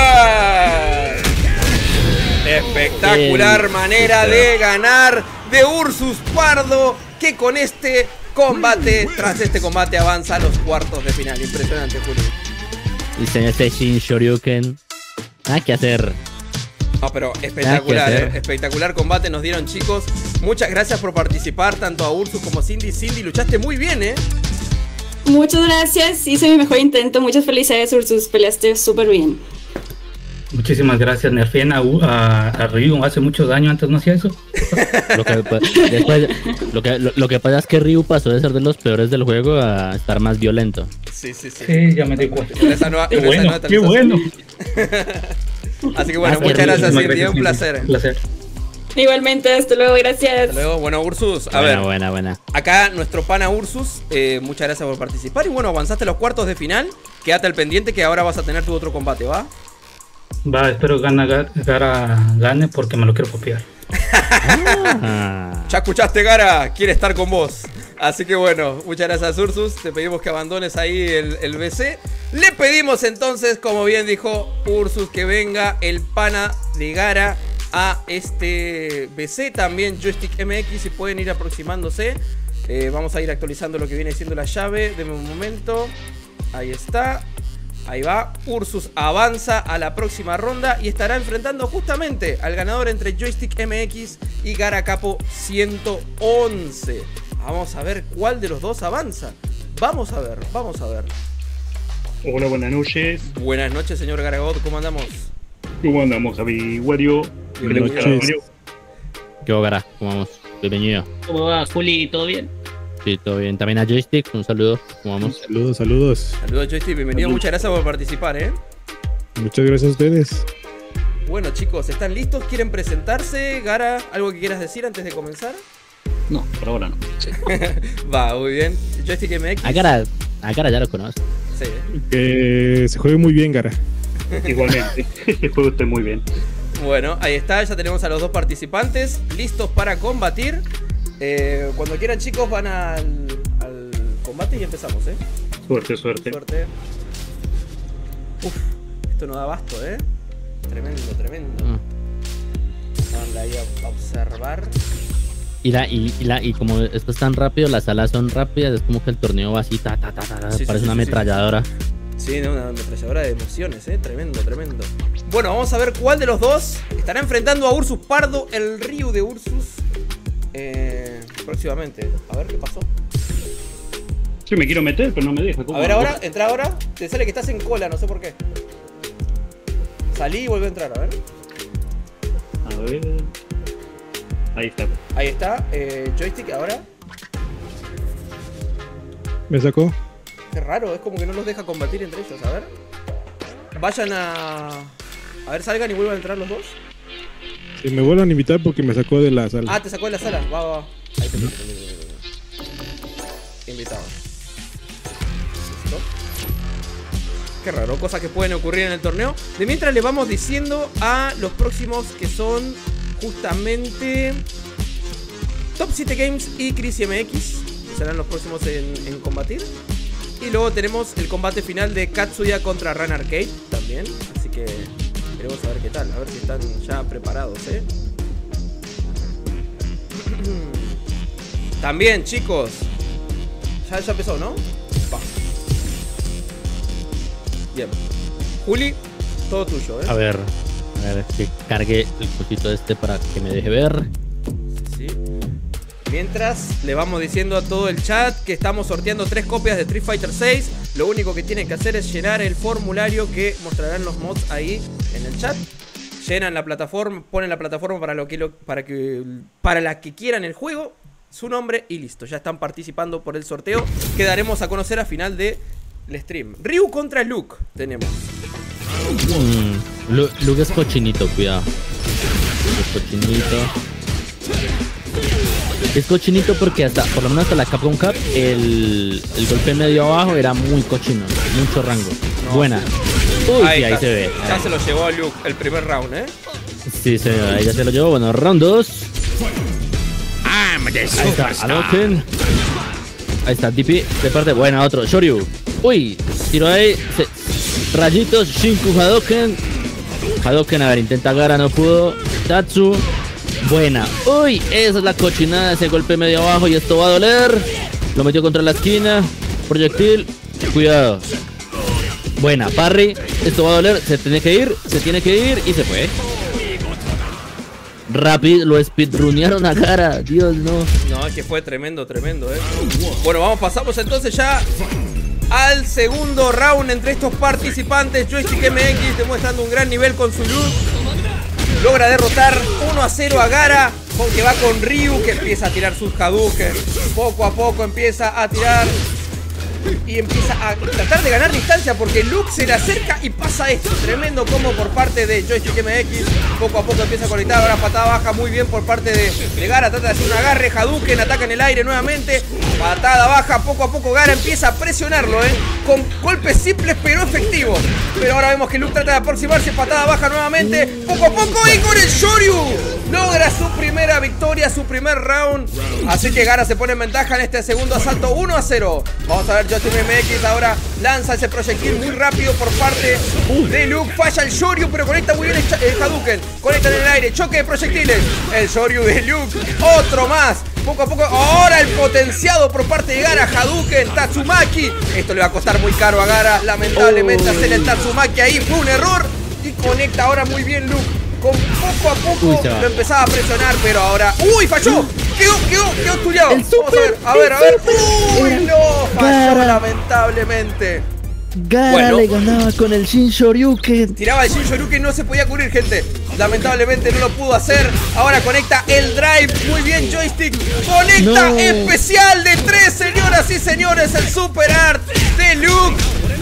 Espectacular manera de ganar de Ursus Pardo, que con este combate, tras este combate, avanza a los cuartos de final. Impresionante, Julio. Y este Shin Shoryuken. Nada que hacer. No, pero espectacular, eh. espectacular combate nos dieron, chicos. Muchas gracias por participar, tanto a Ursus como Cindy. Cindy, luchaste muy bien, ¿eh? Muchas gracias, hice mi mejor intento. Muchas felicidades, Ursus, peleaste súper bien. Muchísimas gracias, nerfeen a, a, a Ryu, hace mucho daño, antes no hacía eso. Lo que, después, lo, que, lo, lo que pasa es que Ryu pasó de ser de los peores del juego a estar más violento. Sí, sí, sí. Sí, ya me di cuenta. Nueva, qué bueno, qué bueno. Así que bueno, ah, muchas gracias, Cindy, un placer. Un placer. Igualmente, hasta luego, gracias. Hasta luego, bueno, Ursus, a buena, ver. Buena, buena. Acá nuestro pana Ursus, eh, muchas gracias por participar. Y bueno, avanzaste a los cuartos de final. Quédate al pendiente que ahora vas a tener tu otro combate, ¿va? Va, espero Gara, Gara gane porque me lo quiero copiar. Ah. Ya escuchaste, Gara, quiere estar con vos. Así que bueno, muchas gracias, Ursus. Te pedimos que abandones ahí el, el B C. Le pedimos entonces, como bien dijo Ursus, que venga el pana de Gara a este B C. También Joystick M X, si pueden ir aproximándose. eh, Vamos a ir actualizando lo que viene siendo la llave. Deme un momento. Ahí está. Ahí va, Ursus avanza a la próxima ronda y estará enfrentando justamente al ganador entre Joystick M X y Gara Capo ciento once. Vamos a ver cuál de los dos avanza. Vamos a ver, vamos a ver. Hola, buenas noches. Buenas noches, señor Garagot, ¿cómo andamos? ¿Cómo andamos, Javi Wario? Buenas noches. ¿Qué va, Gara? ¿Cómo vamos? Bienvenido. ¿Cómo va, Juli? ¿Todo bien? Sí, todo bien. También a Joystick, un saludo. ¿Cómo vamos? Saludos, saludos. Saludos, Joystick, bienvenido. Saludos. Muchas gracias por participar, ¿eh? Muchas gracias a ustedes. Bueno, chicos, ¿están listos? ¿Quieren presentarse? Gara, ¿algo que quieras decir antes de comenzar? No, por ahora no. Sí. Va, muy bien. Joystick M X. A Gara, a Gara ya lo conoces. Sí. Que se juegue muy bien, Gara. Igualmente, juega usted muy bien. Bueno, ahí está, ya tenemos a los dos participantes listos para combatir. Eh, cuando quieran, chicos, van al, al combate y empezamos, ¿eh? Suerte, suerte. Suerte. Uf, esto no da abasto, ¿eh? Tremendo, tremendo. Mm. Van ahí a observar. Y, la, y, y, la, y como esto es tan rápido, las salas son rápidas, es como que el torneo va así, ta, ta, ta, ta, sí, parece sí, una sí, ametralladora. Sí, sí, una ametralladora de emociones, ¿eh? Tremendo, tremendo. Bueno, vamos a ver cuál de los dos estará enfrentando a Ursus Pardo, el Ryu de Ursus. Eh, próximamente. A ver qué pasó. Sí, me quiero meter, pero no me deja. A ver ahora, entra ahora. Te sale que estás en cola, no sé por qué. Salí y vuelve a entrar, a ver. A ver. Ahí está. Ahí está, eh, Joystick ahora. ¿Me sacó? Qué raro, es como que no los deja combatir entre ellos, a ver. Vayan a... A ver, salgan y vuelvan a entrar los dos. Si me vuelvan a invitar porque me sacó de la sala. Ah, te sacó de la sala. Va, va, va. Ahí te meto. Invitado. ¿Listo? Qué raro, cosas que pueden ocurrir en el torneo. De mientras le vamos diciendo a los próximos que son justamente Top siete Games y Chris M X. Que serán los próximos en, en combatir. Y luego tenemos el combate final de Katsuya contra Run Arcade también. Así que queremos saber qué tal. A ver si están ya preparados, ¿eh? También, chicos. Ya, ya empezó, ¿no? Va. Bien. Juli, todo tuyo, ¿eh? A ver, a ver, que cargue el cosito este para que me deje ver. Sí. Mientras le vamos diciendo a todo el chat que estamos sorteando tres copias de Street Fighter seis. Lo único que tienen que hacer es llenar el formulario que mostrarán los mods ahí en el chat. Llenan la plataforma, ponen la plataforma para lo que lo, para que para la que quieran el juego, su nombre y listo. Ya están participando por el sorteo que daremos a conocer a final del stream. Ryu contra Luke tenemos. Mm, Lu Luke es cochinito, cuidado. Luke es cochinito. Es cochinito porque hasta, por lo menos hasta la Capcom Cup, el, el golpe medio abajo era muy cochino, mucho rango. No. Buena. Uy, ahí, sí, ahí se ve. Ya ahí. se lo llevó a Luke el primer round, ¿eh? Sí, señor, ahí ya se lo llevó. Bueno, round dos. I'm the Ahí está, superstar. Hadouken. Ahí está, D P, de parte, buena, otro, Shoryu. Uy, tiro ahí, se, rayitos, Shinku, Hadouken. Hadouken, a ver, intenta Gara, no pudo. Tatsu, buena. Uy, esa es la cochinada, ese golpe medio abajo y esto va a doler. Lo metió contra la esquina, proyectil, cuidado. Buena, parry, esto va a doler, se tiene que ir, se tiene que ir y se fue. Rápido, lo speedrunearon a Gara, Dios no. No, es que fue tremendo, tremendo, eh. Bueno, vamos, pasamos entonces ya al segundo round entre estos participantes. Joystick M X demostrando un gran nivel con su luz. Logra derrotar uno a cero a Gara, aunque va con Ryu, que empieza a tirar sus Hadouken. Poco a poco empieza a tirar y empieza a tratar de ganar distancia porque Luke se le acerca y pasa esto. Tremendo combo por parte de Joystick M X. Poco a poco empieza a conectar. Ahora patada baja muy bien por parte de, de Gara. Trata de hacer un agarre. Hadouken ataca en el aire nuevamente. Patada baja. Poco a poco Gara empieza a presionarlo, ¿eh? Con golpes simples pero efectivos. Pero ahora vemos que Luke trata de aproximarse. Patada baja nuevamente. Poco a poco y con el Shoryu logra su primera victoria, su primer round. Así que Gara se pone en ventaja en este segundo asalto. uno a cero. Vamos a ver, Joystick M X ahora lanza ese proyectil muy rápido por parte de Luke. Falla el Shoryu, pero conecta muy bien el, el Hadouken. Conecta en el aire, choque de proyectiles. El Shoryu de Luke, otro más. Poco a poco, ahora el potenciado por parte de Gara. Hadouken, Tatsumaki. Esto le va a costar muy caro a Gara. Lamentablemente oh. hacer el Tatsumaki ahí fue un error. Y conecta ahora muy bien Luke. Con poco a poco Uy, lo empezaba a presionar, pero ahora... ¡Uy, falló! Quedó, quedó, quedó estudiado. Vamos a ver, a ver, a ver. ¡Uy, no! Falló Gara. Lamentablemente. Gara bueno, le ganaba con el Shin Shoryuken. Tiraba el Shin Shoryuken, no se podía cubrir, gente. Lamentablemente no lo pudo hacer. Ahora conecta el drive. Muy bien, Joystick. Conecta no. especial de tres, señoras y señores. El Super Art de Luke.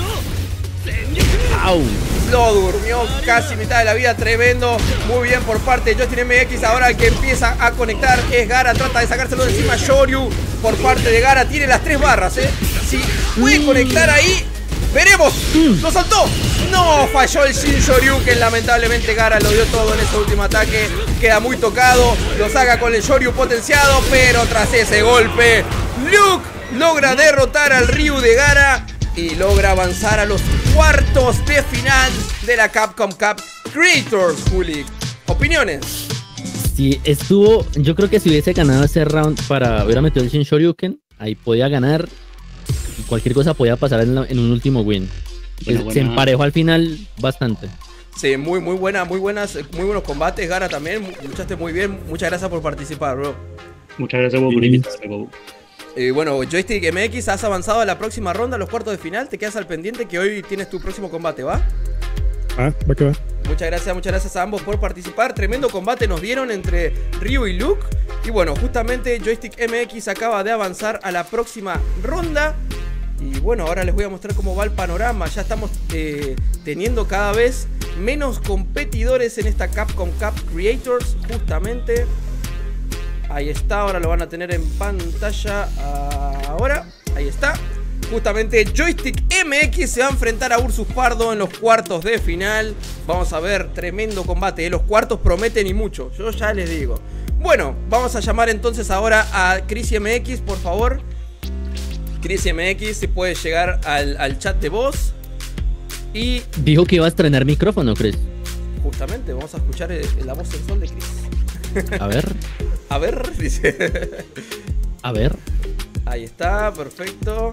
¡Au! Lo durmió casi mitad de la vida, tremendo. Muy bien por parte de Joystick M X. Ahora el que empieza a conectar es Gara. Trata de sacárselo de encima Shoryu. Por parte de Gara, tiene las tres barras, ¿eh? Si puede conectar ahí, veremos. ¡Lo saltó! No, falló el Shin Shoryuken. Lamentablemente Gara lo dio todo en ese último ataque. Queda muy tocado. Lo saca con el Shoryu potenciado. Pero tras ese golpe, Luke logra derrotar al Ryu de Gara y logra avanzar a los cuartos de final de la Capcom Cup Creators, Juli. ¿Opiniones? Sí, estuvo... Yo creo que si hubiese ganado ese round para... Hubiera metido el Shin Shoryuken, ahí podía ganar. Y cualquier cosa podía pasar en, la, en un último win. Bueno, Se buena. emparejó al final bastante. Sí, muy, muy buena, muy buenas, muy buenos combates. Gara también, luchaste muy bien. Muchas gracias por participar, bro. Muchas gracias por invitarme, Bobo. Y bueno, Joystick M X, has avanzado a la próxima ronda, a los cuartos de final. Te quedas al pendiente que hoy tienes tu próximo combate, ¿va? Ah, va que va. Muchas gracias, muchas gracias a ambos por participar. Tremendo combate nos dieron entre Ryu y Luke. Y bueno, justamente Joystick M X acaba de avanzar a la próxima ronda. Y bueno, ahora les voy a mostrar cómo va el panorama. Ya estamos eh, teniendo cada vez menos competidores en esta Capcom Cup Creators, justamente. Ahí está, ahora lo van a tener en pantalla. Ahora, ahí está. Justamente Joystick M X se va a enfrentar a Ursus Pardo en los cuartos de final. Vamos a ver, tremendo combate, ¿eh? Los cuartos prometen y mucho, yo ya les digo. Bueno, vamos a llamar entonces ahora a Chris M X, por favor. Chris M X, si puede llegar al, al chat de voz. Y... dijo que iba a estrenar micrófono, Chris. Justamente, vamos a escuchar el, la voz sensual de Chris. A ver. A ver, dice. A ver. Ahí está, perfecto.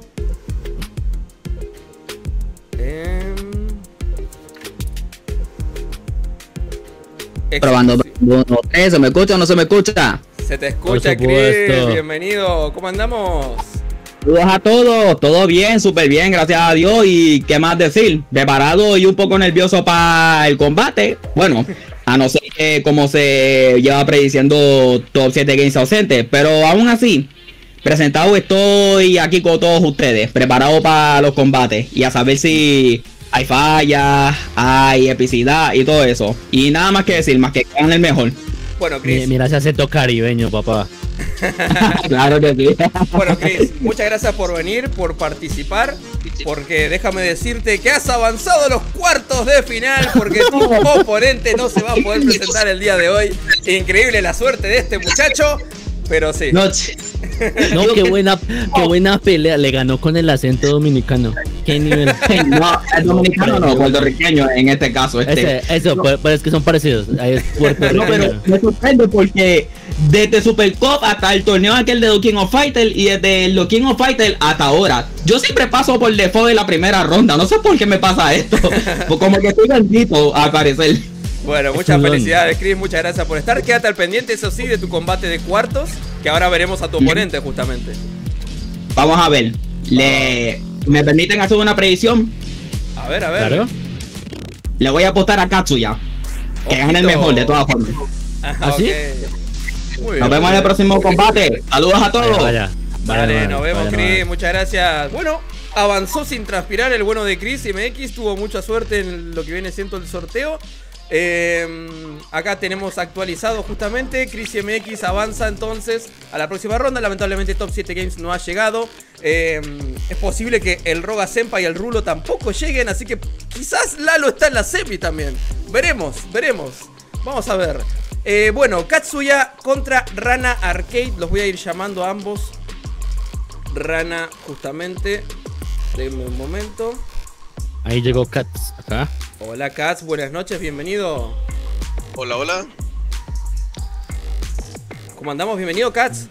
Eh... Probando, uno, tres, ¿se me escucha o no se me escucha? Se te escucha, Chris, bienvenido, ¿cómo andamos? Saludos a todos, todo bien, súper bien, gracias a Dios. Y qué más decir, preparado y un poco nervioso para el combate. Bueno, a no ser que como se lleva prediciendo Top siete Games ausente, pero aún así, presentado estoy aquí con todos ustedes, preparado para los combates y a saber si hay fallas, hay epicidad y todo eso. Y nada más que decir, más que hagan el mejor. Bueno, Chris. Mira, se acento caribeño, papá. Claro que sí. Bueno, Chris, muchas gracias por venir, por participar. Porque déjame decirte que has avanzado a los cuartos de final. Porque tu oponente no se va a poder presentar el día de hoy. Increíble la suerte de este muchacho. Pero sí. No, no, qué buena, qué buena pelea. Le ganó con el acento dominicano. Qué nivel. No, el dominicano no, puertorriqueño en este caso. Este. Ese, eso, pues, pues es que son parecidos. Ahí es puertorriqueño. No, pero me sorprende porque desde Super Cup hasta el torneo aquel de The King of Fighters y desde el The King of Fighters hasta ahora, yo siempre paso por default de la primera ronda. No sé por qué me pasa esto. Como que estoy gandito a aparecer. Bueno, muchas felicidades, Chris, muchas gracias por estar. Quédate al pendiente, eso sí, de tu combate de cuartos, que ahora veremos a tu oponente, justamente. Vamos a ver. Le... ¿Me permiten hacer una predicción? A ver, a ver. Claro. Le voy a apostar a Katsuya, que es el mejor, de todas formas. ¿Ah, sí? Muy bien. Nos vemos en el próximo combate. Saludos a todos. Vaya, vaya. Vale, vaya, nos vemos, vaya, Chris, vaya. muchas gracias. Bueno, avanzó sin transpirar el bueno de Chris M X, tuvo mucha suerte en lo que viene siendo el sorteo. Eh, acá tenemos actualizado justamente. Chris M X avanza entonces a la próxima ronda. Lamentablemente Top siete Games no ha llegado. eh, Es posible que el Roga Senpai y el Rulo tampoco lleguen. Así que quizás Lalo está en la semi también. Veremos, veremos. Vamos a ver. eh, Bueno, Katsuya contra Rana Arcade. Los voy a ir llamando a ambos. Rana justamente. Denme un momento. Ahí llegó Katz, acá. Hola Katz, buenas noches, bienvenido. Hola, hola. ¿Cómo andamos? Bienvenido, Katz.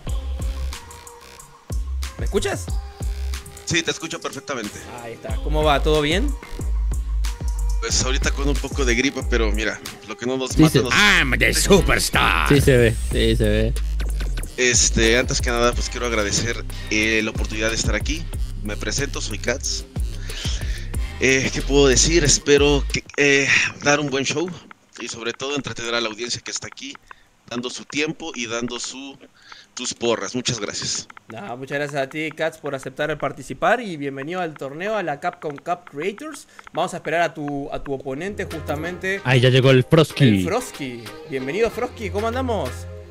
¿Me escuchas? Sí, te escucho perfectamente. Ahí está, ¿cómo va? ¿Todo bien? Pues ahorita con un poco de gripa, pero mira, lo que no nos Sí, mata se- nos... I'm the superstar. Sí se ve, sí se ve. Este, antes que nada, pues quiero agradecer eh, la oportunidad de estar aquí. Me presento, soy Katz. Eh, ¿Qué puedo decir? Espero que, eh, dar un buen show y sobre todo entretener a la audiencia que está aquí, dando su tiempo y dando su, sus porras. Muchas gracias. No, muchas gracias a ti, Katz, por aceptar participar y bienvenido al torneo, a la Capcom Cup Creators. Vamos a esperar a tu, a tu oponente justamente. Ahí ya llegó el Frosky. El Frosky. Bienvenido, Frosky, ¿cómo andamos?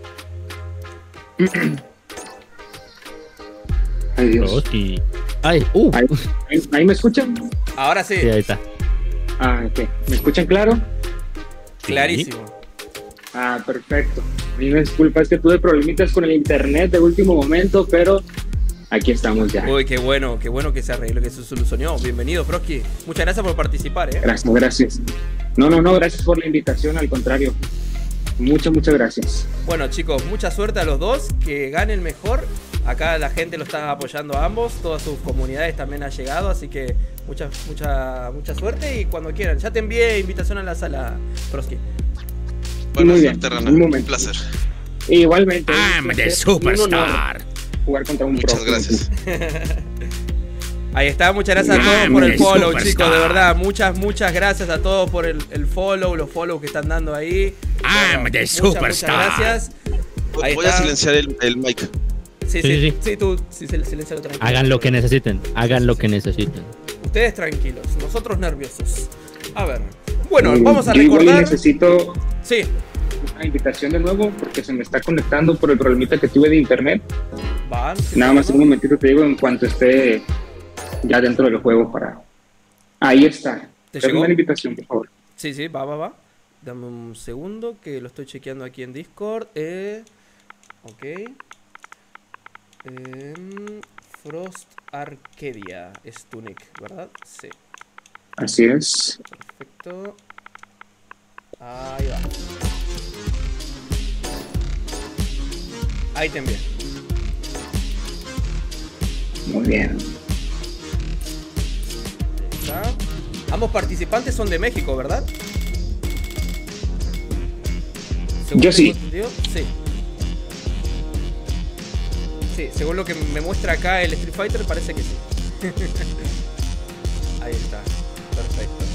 Ay, Dios. Frosky. Ay, uh. Ahí, ahí- ahí me escuchan. Ahora sí. Sí, ahí está. Ah, ok. ¿Me escuchan claro? Clarísimo. Ah, perfecto. A mí me disculpa, es que tuve problemitas con el internet de último momento, pero aquí estamos ya. Uy, qué bueno, qué bueno que se arregló, que se solucionó. Bienvenido, Frosky. Muchas gracias por participar, ¿eh? Gracias, gracias. No, no, no, gracias por la invitación, al contrario. Muchas, muchas gracias. Bueno, chicos, mucha suerte a los dos, que ganen mejor. Acá la gente lo está apoyando a ambos, todas sus comunidades también ha llegado, así que mucha, mucha, mucha suerte y cuando quieran. Ya te envié invitación a la sala, Frosky. Buena Muy bien, suerte, Rana. un Un momento. placer. Igualmente. I'm es the un superstar. honor Jugar contra un Muchas pro. gracias. Ahí está, muchas gracias a todos I'm por el the follow, superstar. chicos, de verdad. Muchas, muchas gracias a todos por el, el follow, los follows que están dando ahí. I'm the muchas, superstar. Muchas gracias. Ahí Voy está. a silenciar el, el mic. Sí, sí, Sí, sí, sí. sí, tú, sí, sil- silencialo tranquilo. Hagan lo que necesiten, hagan lo que necesiten. Ustedes tranquilos, nosotros nerviosos. A ver. Bueno, vamos a Yo igual recordar. necesito Sí. una invitación de nuevo porque se me está conectando por el problemita que tuve de internet. Va, Nada más en un momentito te digo en cuanto esté ya dentro del juego para... Ahí está. ¿Te Dame llegó? una invitación, por favor. Sí, sí, va, va, va. Dame un segundo que lo estoy chequeando aquí en Discord. Eh, ok. Em, Frost Arcadia es tu nick, ¿verdad? Sí. Así es. Perfecto. Ahí va. Ahí te envié. Muy bien. Ahí está. Ambos participantes son de México, ¿verdad? Yo sí. Entendido, sí. Sí, según lo que me muestra acá el Street Fighter, parece que sí. Ahí está. Perfecto.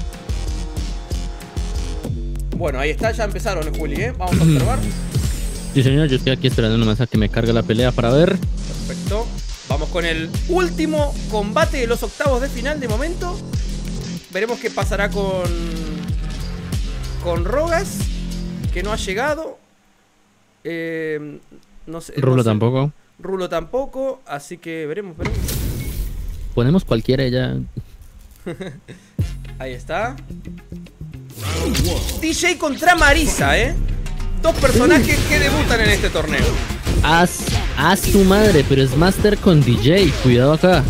Bueno, ahí está, ya empezaron, Juli, ¿eh? Vamos a observar. Sí, señor, yo estoy aquí esperando nomás a que me cargue la pelea para ver. Perfecto. Vamos con el último combate de los octavos de final de momento. Veremos qué pasará con... Con Rogas, que no ha llegado. Eh, no sé. Rulo no sé. tampoco. Rulo tampoco, así que veremos, veremos. Ponemos cualquiera ya. Ahí está. D J contra Marisa, ¿eh? Dos personajes que debutan en este torneo. Haz, haz tu madre, pero es Master con D J. Cuidado acá.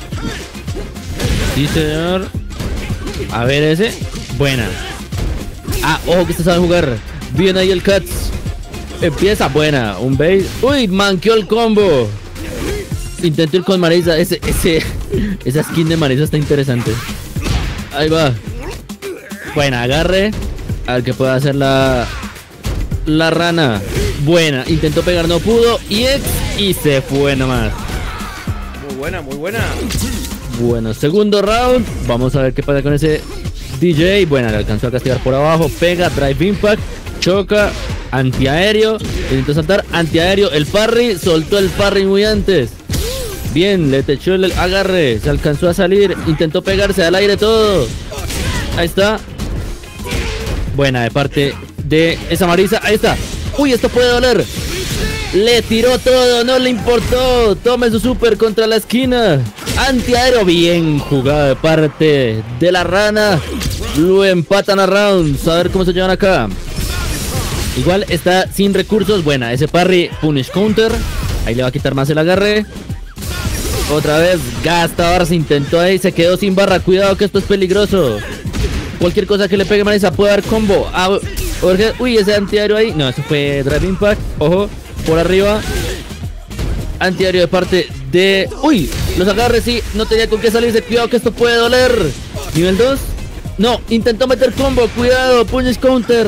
Sí, señor. A ver ese. Buena. Ah, ojo que este sabe jugar. Bien ahí el Cats. Empieza buena. Un bait. Uy, manqueó el combo. Intento ir con Marisa. Ese, ese, esa skin de Marisa está interesante. Ahí va. Buena, agarre. Al que pueda hacer la... La rana. Buena. Intentó pegar, no pudo. Y ex. Y se fue nomás. Muy buena, muy buena. Bueno, segundo round. Vamos a ver qué pasa con ese D J. Buena, le alcanzó a castigar por abajo. Pega, drive impact. Choca. Antiaéreo. Intentó saltar. Antiaéreo. El parry. Soltó el parry muy antes. Bien, le techó el agarre. Se alcanzó a salir. Intentó pegarse al aire todo. Ahí está. Buena de parte de esa Marisa. Ahí está. Uy, esto puede doler. Le tiró todo, no le importó. Tome su super contra la esquina. Antiaéreo, bien jugado de parte de la rana. Lo empatan a rounds. A ver cómo se llevan acá. Igual está sin recursos. Buena, ese parry, punish counter. Ahí le va a quitar más el agarre. Otra vez, gasta ahora, se intentó ahí. Se quedó sin barra, cuidado que esto es peligroso. Cualquier cosa que le pegue Marisa puede dar combo. Ah, uy, ese antiaéreo ahí. No, eso fue drive impact. Ojo, por arriba. Antiaéreo de parte de... Uy, los agarres, sí. No tenía con qué salirse. Cuidado que esto puede doler. Nivel dos. No, intentó meter combo. Cuidado, punish counter.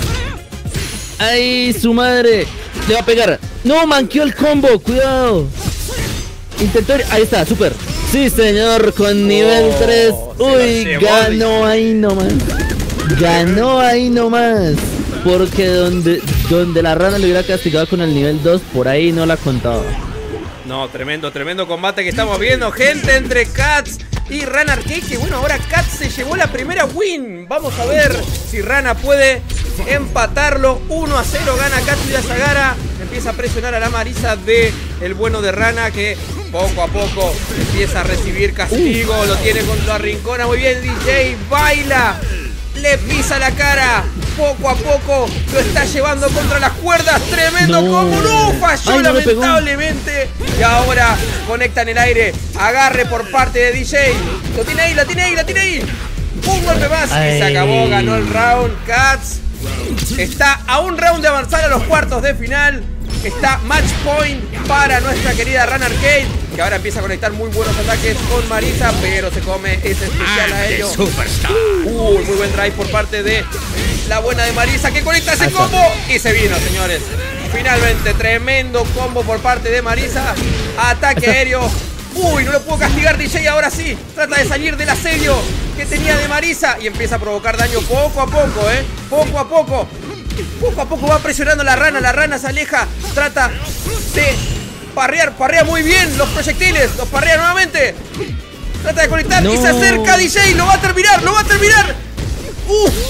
Ahí, su madre. Le va a pegar. No, manqueó el combo. Cuidado. Intentó ir. Ahí está, super. Sí, señor, con nivel Oh, tres. se lo Uy, llevó, ganó ahí nomás. Ganó ahí nomás. Porque donde, donde la rana le hubiera castigado con el nivel dos, por ahí no la contaba. No, tremendo, tremendo combate que estamos viendo, gente, entre Cats y Rana Arcade. Que bueno, ahora Cats se llevó la primera win. Vamos a ver si Rana puede empatarlo. uno a cero gana Katsuya Sagara. Empieza a presionar a la Marisa de el bueno de Rana, que poco a poco empieza a recibir castigo. Lo tiene con la rincona. Muy bien, D J baila. Le pisa la cara. Poco a poco lo está llevando contra las cuerdas. Tremendo No. combo. No, falló Ay, no le pegó. lamentablemente. Y ahora conecta en el aire. Agarre por parte de D J. Lo tiene ahí, la tiene ahí, la tiene ahí. Un golpe más y se acabó. Ganó el round. Cats está a un round de avanzar a los cuartos de final. Está match point para nuestra querida Rana Arcade, que ahora empieza a conectar muy buenos ataques con Marisa, pero se come ese especial a ello. Uy, muy buen drive por parte de la buena de Marisa, que conecta ese combo y se vino, señores. Finalmente, tremendo combo por parte de Marisa. Ataque aéreo. Uy, no lo pudo castigar D J, ahora sí. Trata de salir del asedio que tenía de Marisa y empieza a provocar daño poco a poco, ¿eh? Poco a poco. Poco a poco va presionando a la rana. La rana se aleja. Trata de parrear. Parrea muy bien los proyectiles. Los parrea nuevamente. Trata de conectar No. y se acerca a D J. Lo va a terminar. Lo va a terminar. Uf,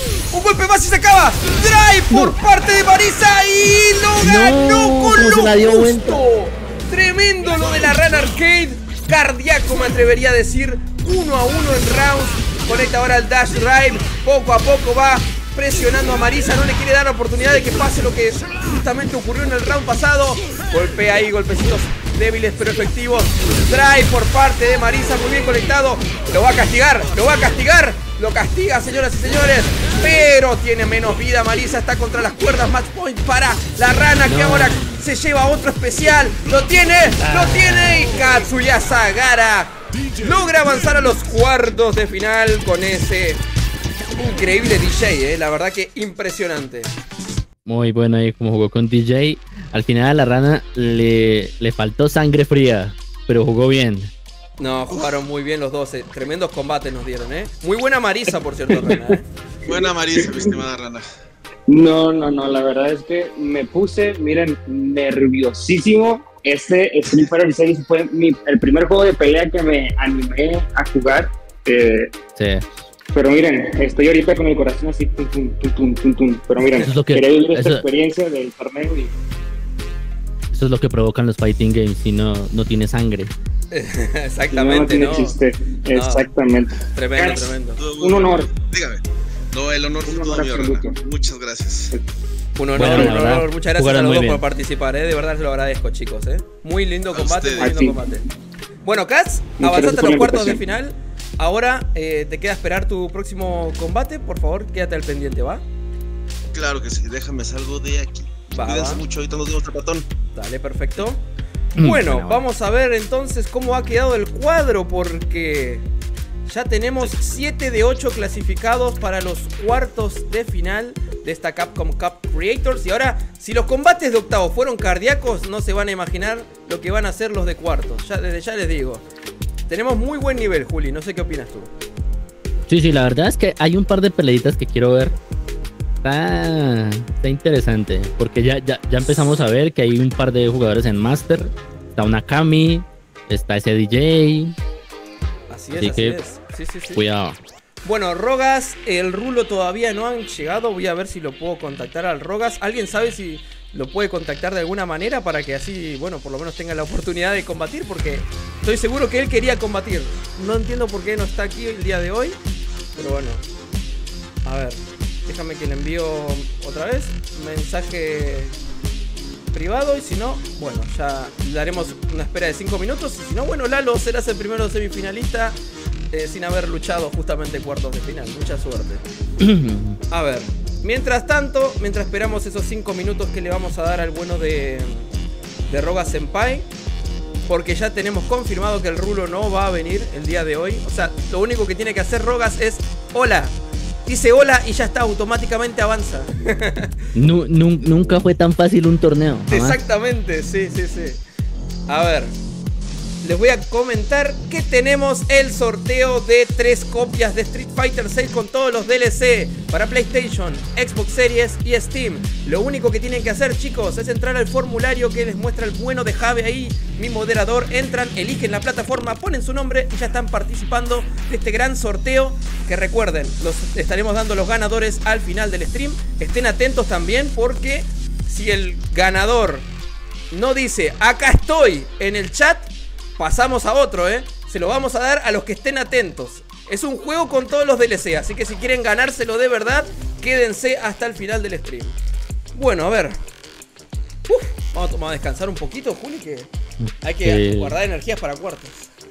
va. Drive por no. parte de Marisa y lo ganó no, con lo justo. Tremendo lo de la Rana Arcade. Cardíaco me atrevería a decir. Uno a uno en rounds. Conecta ahora el dash drive. Poco a poco va presionando a Marisa. No le quiere dar la oportunidad de que pase lo que justamente ocurrió en el round pasado. Golpea ahí, golpecitos débiles pero efectivos. Drive por parte de Marisa. Muy bien conectado. Lo va a castigar. Lo va a castigar. Lo castiga, señoras y señores. Pero tiene menos vida. Marisa está contra las cuerdas. Match point para la Rana, no. que ahora se lleva otro especial. Lo tiene. Ah. Lo tiene. Y Katsuya Sagara logra avanzar a los cuartos de final con ese increíble D J, eh. La verdad que impresionante. Muy bueno ahí como jugó con D J. Al final a la Rana le, le faltó sangre fría, pero jugó bien. No, jugaron muy bien los dos. Eh. Tremendos combates nos dieron, ¿eh? Muy buena Marisa, por cierto, Rana. ¿eh? Buena Marisa, mi estimada Rana. No, no, no. La verdad es que me puse, miren, nerviosísimo. Este Street Fighter seis fue mi, el primer juego de pelea que me animé a jugar. Eh, sí. Pero miren, estoy ahorita con el corazón así, tum, tum, tum, tum, tum, tum. Pero miren, eso es lo que, quería vivir esta eso, experiencia del torneo y... Eso es lo que provocan los fighting games si no, no tiene sangre. Exactamente, no. no. Tiene chiste. no. Exactamente. Tremendo, Cats, tremendo. Un honor. Dígame. No, el honor fue todo mío, Rana. Muchas gracias. Un honor, bueno, un honor. Muchas gracias a los dos bien. por participar, ¿eh? De verdad se lo agradezco, chicos, ¿eh? Muy lindo a combate, ustedes. muy lindo Aquí. combate. Bueno, Katz, avanzaste a los cuartos de final. Ahora eh, te queda esperar tu próximo combate. Por favor, quédate al pendiente, ¿va? Claro que sí, déjame salgo de aquí. Va, Cuídense va. mucho, ahorita nos vemos, Trapatón. Dale, perfecto. Mm, bueno, bueno, vamos a ver entonces cómo ha quedado el cuadro, porque ya tenemos siete de ocho clasificados para los cuartos de final de esta Capcom Cup Creators. Y ahora, si los combates de octavo fueron cardíacos, no se van a imaginar lo que van a hacer los de cuartos. Ya, desde ya les digo. Tenemos muy buen nivel, Juli. No sé qué opinas tú. Sí, sí, la verdad es que hay un par de peleitas que quiero ver. Está, está interesante, porque ya, ya, ya empezamos a ver que hay un par de jugadores en Master. Está una Kami, está ese D J. Así es, así así que, es. Sí, sí, sí. Cuidado. Bueno, Rogas, el Rulo todavía no han llegado. Voy a ver si lo puedo contactar al Rogas. ¿Alguien sabe si lo puede contactar de alguna manera para que así, bueno, por lo menos tenga la oportunidad de combatir? Porque estoy seguro que él quería combatir. No entiendo por qué no está aquí el día de hoy, pero bueno. A ver, déjame que le envío otra vez mensaje privado y si no, bueno, ya le daremos una espera de cinco minutos. Y si no, bueno, Lalo, serás el primero semifinalista eh, sin haber luchado justamente cuartos de final. Mucha suerte. A ver, mientras tanto, mientras esperamos esos cinco minutos que le vamos a dar al bueno de, de Roga Senpai, porque ya tenemos confirmado que el Rulo no va a venir el día de hoy. O sea, lo único que tiene que hacer Rogas es hola. Dice hola y ya está, automáticamente avanza. nu, nu, nunca fue tan fácil un torneo. Jamás. Exactamente, sí, sí, sí. A ver, les voy a comentar que tenemos el sorteo de tres copias de Street Fighter seis con todos los D L C para PlayStation, Xbox Series y Steam. Lo único que tienen que hacer, chicos, es entrar al formulario que les muestra el bueno de Jave ahí, mi moderador. Entran, eligen la plataforma, ponen su nombre y ya están participando de este gran sorteo. Que recuerden, los estaremos dando los ganadores al final del stream. Estén atentos también, porque si el ganador no dice acá estoy en el chat, pasamos a otro, ¿eh? Se lo vamos a dar a los que estén atentos. Es un juego con todos los D L C, así que si quieren ganárselo de verdad, quédense hasta el final del stream. Bueno, a ver. Uf, vamos, vamos a descansar un poquito, Juli, que hay que sí. guardar energías para cuartos.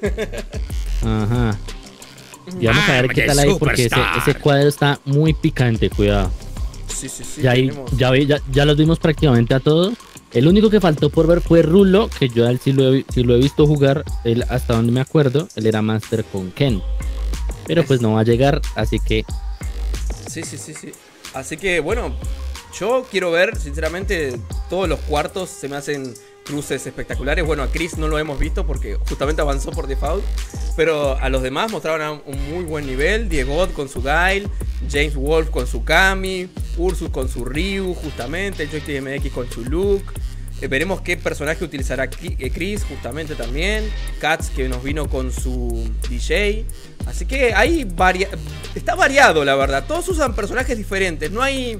Ajá. Y vamos a ver qué tal ahí, porque ese, ese cuadro está muy picante, cuidado. Sí, sí, sí. Ya, ahí, ya, ya, ya los vimos prácticamente a todos. El único que faltó por ver fue Rulo, que yo a él sí lo he, sí lo he visto jugar. Él, hasta donde me acuerdo, él era Master con Ken. Pero pues no va a llegar, así que... Sí, sí, sí, sí. Así que, bueno, yo quiero ver, sinceramente, todos los cuartos se me hacen cruces espectaculares. Bueno, a Chris no lo hemos visto porque justamente avanzó por default. Pero a los demás mostraron un muy buen nivel. Diego con su Guile, James Wolf con su Kami, Ursus con su Ryu, justamente, Joystick M X con su Luke. Eh, veremos qué personaje utilizará Chris, justamente también. Katz, que nos vino con su D J. Así que hay varia está variado, la verdad. Todos usan personajes diferentes. No hay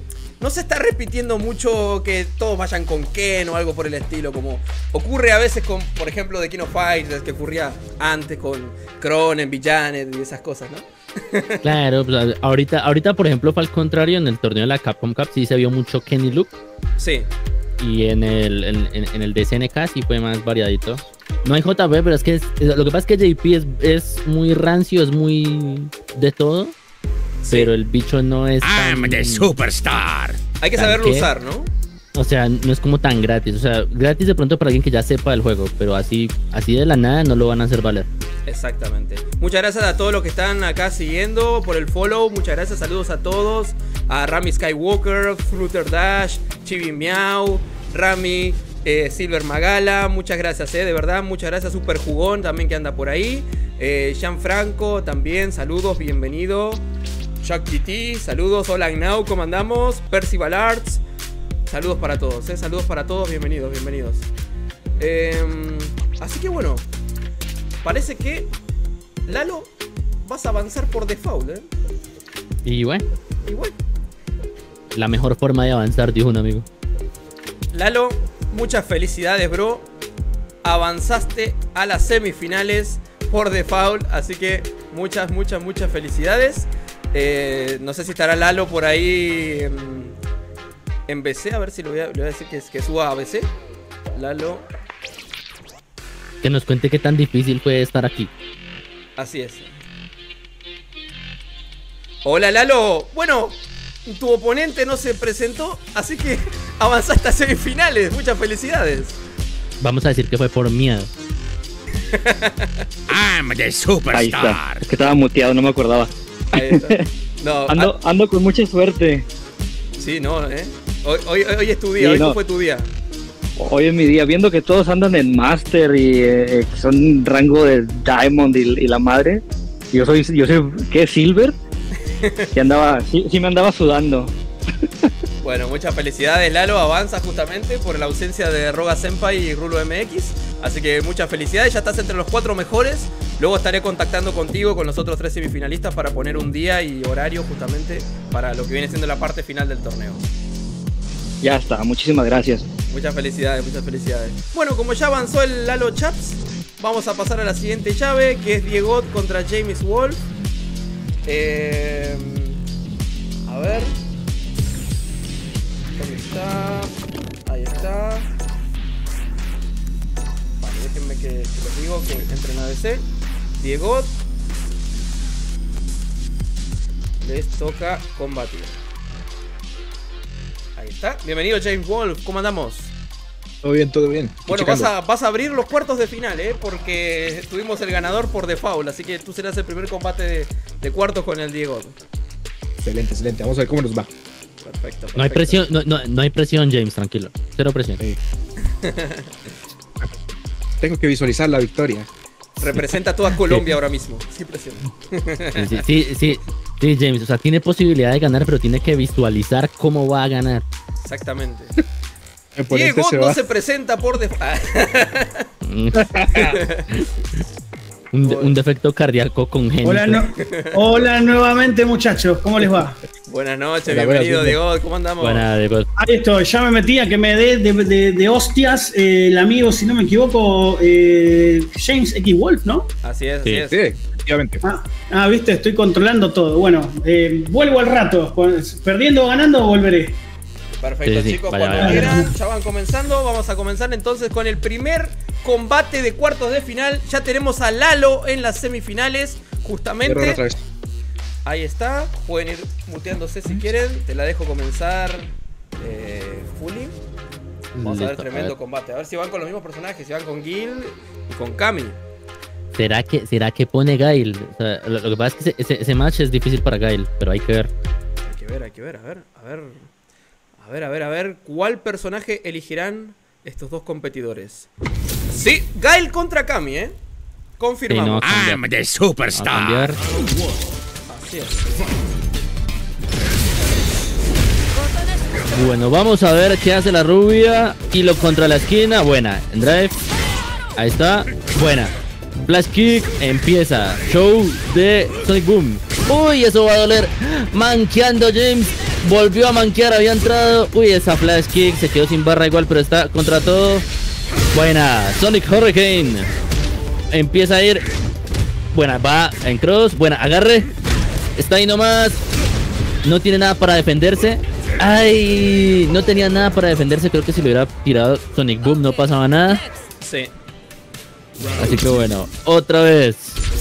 no se está repitiendo mucho que todos vayan con Ken o algo por el estilo, como ocurre a veces con, por ejemplo, The King of Fighters, que ocurría antes con Cronen, Villanet y esas cosas, ¿no? Claro, pues ahorita, ahorita, por ejemplo, fue al contrario, en el torneo de la Capcom Cup sí se vio mucho Ken y Luke. Sí. Y en el, en, en el de C N K sí fue más variadito. No hay J B, pero es que es, lo que pasa es que J P es, es muy rancio, es muy de todo. Sí. Pero el bicho no es tan... I'm the superstar. Hay que saberlo usar, ¿no? O sea, no es como tan gratis. O sea, gratis de pronto para alguien que ya sepa el juego, pero así, así de la nada no lo van a hacer valer. Exactamente. Muchas gracias a todos los que están acá siguiendo por el follow. Muchas gracias, saludos a todos. A Rami Skywalker, Flutter Dash, Chibi Miau, Rami, eh, Silver Magala. Muchas gracias, eh, de verdad. Muchas gracias, Super Jugón también que anda por ahí. Eh, Gianfranco también, saludos, bienvenido. Jack G T, saludos. Hola Now, ¿cómo andamos? Percival Arts. Saludos para todos, eh. Saludos para todos, bienvenidos, bienvenidos. Eh, así que bueno, parece que Lalo, vas a avanzar por default, ¿eh? Y bueno. Y bueno. La mejor forma de avanzar, dijo un amigo. Lalo, muchas felicidades, bro. Avanzaste a las semifinales por default, así que muchas, muchas, muchas felicidades. Eh, no sé si estará Lalo por ahí en, en B C, a ver si le voy a, le voy a decir que, que suba a B C. Lalo. Que nos cuente qué tan difícil fue estar aquí. Así es. Hola Lalo. Bueno, tu oponente no se presentó, así que avanzaste a semifinales. Muchas felicidades. Vamos a decir que fue por miedo. I'm the superstar. Ahí está. Es que estaba muteado, no me acordaba. Ahí está. No, ando, a... ando con mucha suerte. Sí, no, ¿eh? Hoy, hoy, hoy es tu día, sí, hoy no. ¿Cómo fue tu día? Hoy es mi día, viendo que todos andan en Master y eh, son rango de Diamond y, y la madre. Yo soy, yo soy, ¿qué? Silver. Que andaba, sí, sí me andaba sudando. Bueno, muchas felicidades, Lalo. Avanza justamente por la ausencia de Roga Senpai y Rulo M X. Así que muchas felicidades, ya estás entre los cuatro mejores. Luego estaré contactando contigo con los otros tres semifinalistas para poner un día y horario justamente para lo que viene siendo la parte final del torneo. Ya está, muchísimas gracias. Muchas felicidades, muchas felicidades. Bueno, como ya avanzó el Lalo Chaps, vamos a pasar a la siguiente llave, que es Diego contra James Wolf. Eh, a ver. ¿Dónde está? Ahí está. Vale, déjenme que, que les digo que entren a D C. Diego. Les toca combatir. Ahí está. Bienvenido James Wolf, ¿cómo andamos? Todo bien, todo bien. Bueno, vas a, vas a abrir los cuartos de final, ¿eh? Porque tuvimos el ganador por default, así que tú serás el primer combate de, de cuartos con el Diego. Excelente, excelente. Vamos a ver cómo nos va. Perfecto, perfecto. No hay presión, no, no, no hay presión, James, tranquilo. Cero presión. Sí. Tengo que visualizar la victoria. Representa a toda Colombia sí. ahora mismo, sin presión. Sí, sí, sí, sí, James, o sea, tiene posibilidad de ganar, pero tiene que visualizar cómo va a ganar. Exactamente. Diego se no va. se presenta por default. un, de, un defecto cardíaco congénito. Hola, no, hola nuevamente, muchachos, ¿cómo les va? Buenas noches, hola, bienvenido Diego, ¿cómo andamos? Buenas, Diego. Ahí estoy, ya me metí a que me dé de, de, de, de hostias eh, el amigo, si no me equivoco, eh, James X. Wolf, ¿no? Así es, sí, así es. Sí, efectivamente. Ah, ah, viste, estoy controlando todo. Bueno, eh, vuelvo al rato, perdiendo o ganando, volveré. Perfecto, sí, sí, chicos, vaya, cuando vaya, quieran, vaya. Ya van comenzando. Vamos a comenzar entonces con el primer combate de cuartos de final. Ya tenemos a Lalo en las semifinales, justamente. Ahí está, pueden ir muteándose si quieren. Te la dejo comenzar, eh, Fully. Vamos Listo, a ver tremendo a ver. combate. A ver si van con los mismos personajes, si van con Gil y con Kami. ¿Será que, será que pone Gail? O sea, lo, lo que pasa es que ese, ese, ese match es difícil para Gail, pero hay que ver. Hay que ver, hay que ver, a ver, a ver. A ver, a ver, a ver, ¿cuál personaje elegirán estos dos competidores? Sí, Gail contra Kami, ¿eh? Confirmamos. Sí, no I'm the superstar. Así es. Bueno, vamos a ver qué hace la rubia. Hilo contra la esquina, buena. En drive, ahí está, buena. Flash kick, empieza. Show de Sonic Boom. Uy, eso va a doler. Manqueando James. Volvió a manquear, había entrado. Uy, esa flash kick, se quedó sin barra igual, pero está contra todo. Buena, Sonic Hurricane. Empieza a ir. Buena, va en cross. Buena, agarre. Está ahí nomás. No tiene nada para defenderse. Ay, no tenía nada para defenderse. Creo que si lo hubiera tirado Sonic Boom no pasaba nada. Sí. Así que bueno, otra vez.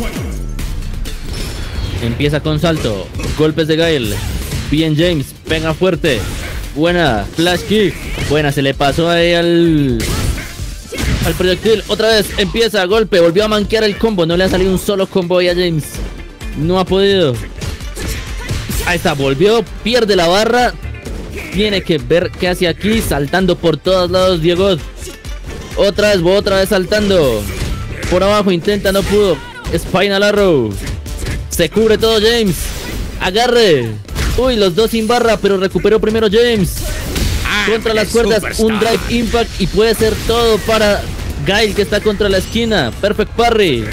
Empieza con salto. Golpes de Gail. Bien James, pega fuerte. Buena, flash kick. Buena, se le pasó ahí al Al proyectil, otra vez, empieza, golpe. Volvió a manquear el combo, no le ha salido un solo combo ahí a James. No ha podido. Ahí está, volvió, pierde la barra. Tiene que ver qué hace aquí. Saltando por todos lados Diego. Otra vez, otra vez saltando. Por abajo, intenta, no pudo. Spinal Arrow. Se cubre todo James. Agarre. Uy, los dos sin barra, pero recuperó primero James. Contra las cuerdas, Superstar. un Drive Impact y puede ser todo para Gail, que está contra la esquina. Perfect parry.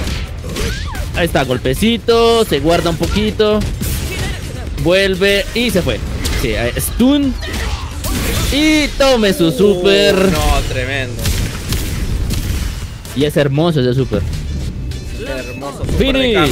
Ahí está, golpecito, se guarda un poquito. Vuelve y se fue. Sí, stun. Y tome su super. Uh, no, tremendo. Y es hermoso ese super. Hermoso super de Kami.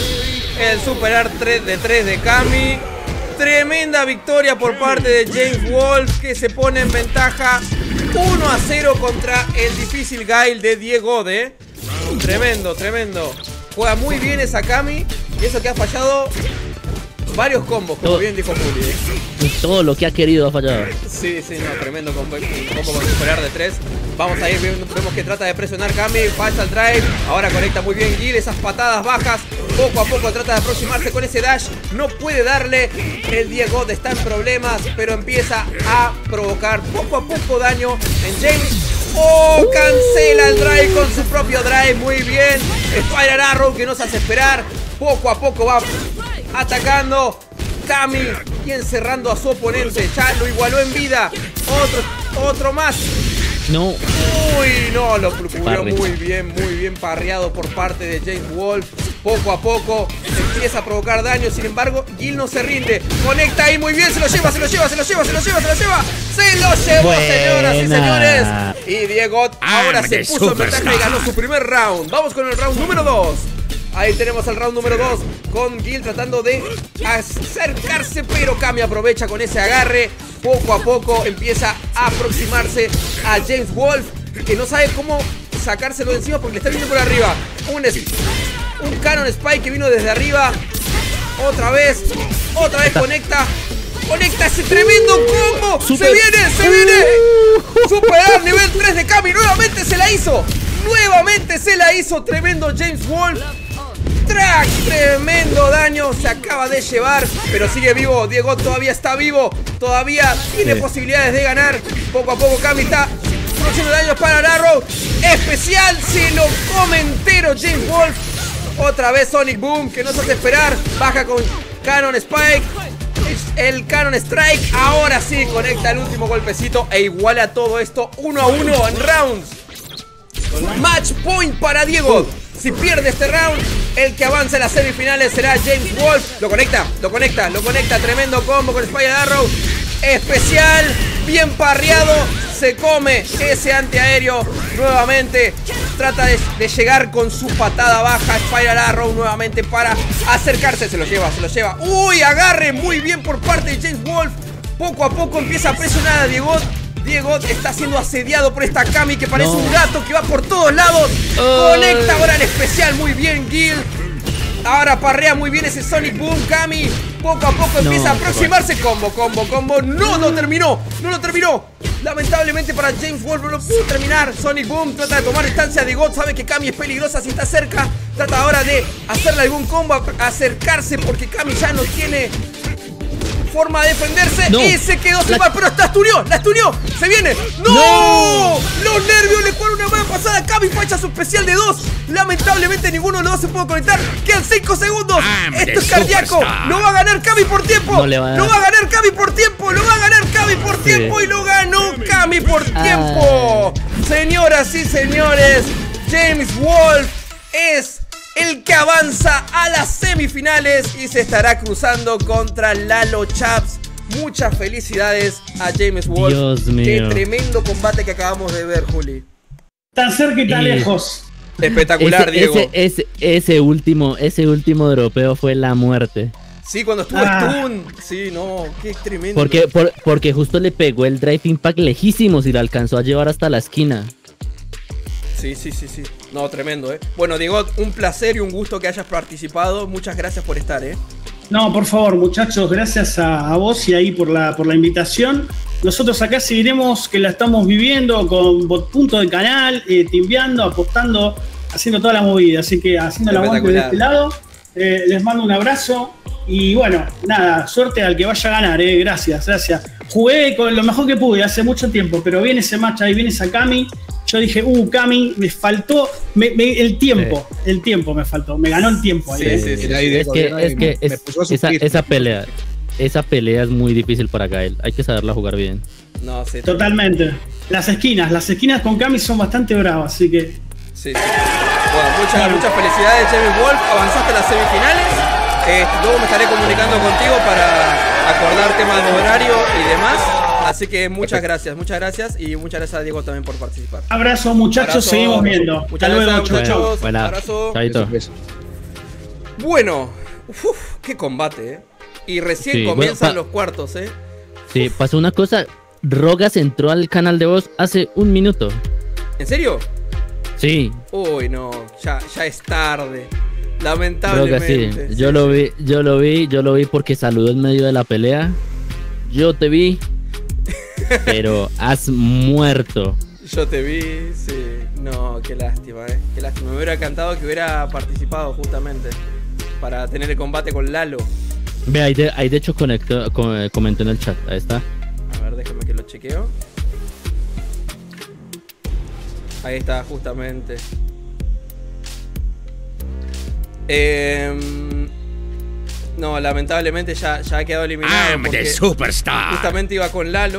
El super art tres de tres de Kami. Tremenda victoria por parte de James Wolf, que se pone en ventaja uno a cero contra el difícil Gail de Diego de. Tremendo, tremendo. Juega muy bien esa Kami. Y eso que ha fallado varios combos, como todo, bien dijo Juli, ¿eh? Todo lo que ha querido ha fallado. Sí, sí, no, tremendo combo, combo con superar de tres. Vamos a ir, vemos que trata de presionar Kami, falla el drive. Ahora conecta muy bien Gil, esas patadas bajas. Poco a poco trata de aproximarse con ese dash. No puede darle. El Diego está en problemas, pero empieza a provocar poco a poco daño en James. Oh, cancela el drive con su propio drive. Muy bien. Spiral Arrow que nos hace esperar. Poco a poco va atacando Kami y encerrando a su oponente. Ya lo igualó en vida. Otro, otro más. No. Uy, no, lo cubrió Parry. muy bien, muy bien parreado por parte de James Wolf. Poco a poco empieza a provocar daño. Sin embargo, Gil no se rinde. Conecta ahí muy bien, se lo lleva, se lo lleva, se lo lleva, se lo lleva, se lo lleva. Se lo llevó, Buena. señoras y señores. Y Diego ahora I'm se the puso en ventaja y superstar. ganó su primer round. Vamos con el round número dos. Ahí tenemos el round número dos con Gil tratando de acercarse, pero Kami aprovecha con ese agarre. Poco a poco empieza a aproximarse a James Wolf, que no sabe cómo sacárselo de encima porque le está viniendo por arriba. Un, un Cannon Spike que vino desde arriba. Otra vez, otra vez conecta. Conecta ese tremendo combo. Super. Se viene, se viene. Superar nivel tres de Kami. Nuevamente se la hizo. Nuevamente se la hizo. Tremendo James Wolf. Track, tremendo daño se acaba de llevar, pero sigue vivo. Diego todavía está vivo, todavía tiene Sí. posibilidades de ganar. Poco a poco Kami está produciendo daños para el Arrow. Especial, se lo come entero James Wolf. Otra vez Sonic Boom, que nos hace esperar. Baja con Cannon Spike. El Cannon Strike, ahora sí conecta el último golpecito e iguala todo esto uno a uno en rounds. Match point para Diego. Si pierde este round, el que avanza en las semifinales será James Wolf. Lo conecta, lo conecta, lo conecta. Tremendo combo con Spider Arrow. Especial, bien parreado. Se come ese antiaéreo. Nuevamente trata de, de llegar con su patada baja. Spider Arrow nuevamente para acercarse. Se lo lleva, se lo lleva. Uy, agarre muy bien por parte de James Wolf. Poco a poco empieza a presionar a Diego. Diego está siendo asediado por esta Kami que parece No. un gato que va por todos lados. Oh. Conecta ahora el especial muy bien Gil. Ahora parrea muy bien ese Sonic Boom. Kami poco a poco empieza No, a aproximarse. Combo, combo, combo. No, no terminó. No lo terminó. Lamentablemente para James Wolf no lo pudo terminar. Sonic Boom trata de tomar distancia de Diego. Sabe que Kami es peligrosa si está cerca. Trata ahora de hacerle algún combo, a- acercarse porque Kami ya no tiene forma de defenderse. No. Y se quedó sin La- bar, pero está esturió, la esturió. Se viene. ¡No! No. Los nervios le juegan una mala pasada. Kami facha su especial de dos. Lamentablemente ninguno de los dos se pudo conectar. Quedan cinco segundos. I'm Esto the es cardíaco. superstar. Lo va a ganar Kami por tiempo. No le va a dar. Lo va a ganar Kami por tiempo. Lo va a ganar Kami por Sí. tiempo. Y lo ganó Kami por Ah. tiempo. Señoras y señores, James Wolf es el que avanza a las semifinales y se estará cruzando contra Lalo Chaps Muchas felicidades a James Wolf. Dios mío. Qué tremendo combate que acabamos de ver, Juli. Tan cerca y tan Y- lejos. Espectacular, ese, Diego. Ese, ese, ese último, ese último europeo fue la muerte. Sí, cuando estuvo Ah. Stun. Sí, no, qué tremendo. Porque, por- porque justo le pegó el Drive Impact lejísimos y la alcanzó a llevar hasta la esquina. Sí, sí, sí, sí. No, tremendo, ¿eh? Bueno, Diego, un placer y un gusto que hayas participado. Muchas gracias por estar, ¿eh? No, por favor, muchachos, gracias a, a vos y ahí por la, por la invitación. Nosotros acá seguiremos que la estamos viviendo con bot punto de canal, eh, timbeando, apostando, haciendo toda la movida. Así que haciendo la aguante de este lado. Eh, les mando un abrazo y bueno, nada, suerte al que vaya a ganar, eh. Gracias, gracias. Jugué con lo mejor que pude hace mucho tiempo, pero viene ese match ahí, viene esa Kami. Yo dije, uh, Kami, me faltó me- me- el tiempo, el tiempo me faltó, me ganó el tiempo ahí. Sí, eh. sí, sí. Es que, es que es- esa, esa pelea, esa pelea es muy difícil para Gael. Hay que saberla jugar bien. No, sí. Totalmente. Las esquinas, las esquinas con Kami son bastante bravas, así que. Sí, sí. Bueno, muchas, muchas felicidades, James Wolf. Avanzaste a las semifinales. Eh, luego me estaré comunicando contigo para acordar temas de horario y demás. Así que muchas gracias, muchas gracias. Y muchas gracias a Diego también por participar. Abrazo, muchachos, Abrazo. seguimos viendo. Muchas Hasta luego, gracias, chau, chau. muchachos. Buena. Abrazo. Chaito. Bueno, uf, qué combate, ¿eh? Y recién Sí, bueno, comienzan pa- los cuartos, ¿eh? Sí, pasó una cosa. Rogas entró al canal de voz hace un minuto. ¿En serio? Sí, Uy, no, ya, ya es tarde. Rogas, sí. Lamentablemente. Yo lo vi, yo lo vi, yo lo vi porque saludó en medio de la pelea. Yo te vi, pero has muerto. Yo te vi, sí. No, qué lástima, eh. Qué lástima. Me hubiera encantado que hubiera participado justamente para tener el combate con Lalo. Ve, ahí de, ahí de hecho conectó, co- comentó en el chat. Ahí está. A ver, déjame que lo chequeo. Ahí está, justamente. Em, no, lamentablemente ya, ya ha quedado eliminado. I'm the porque superstar. Justamente iba con Lalo.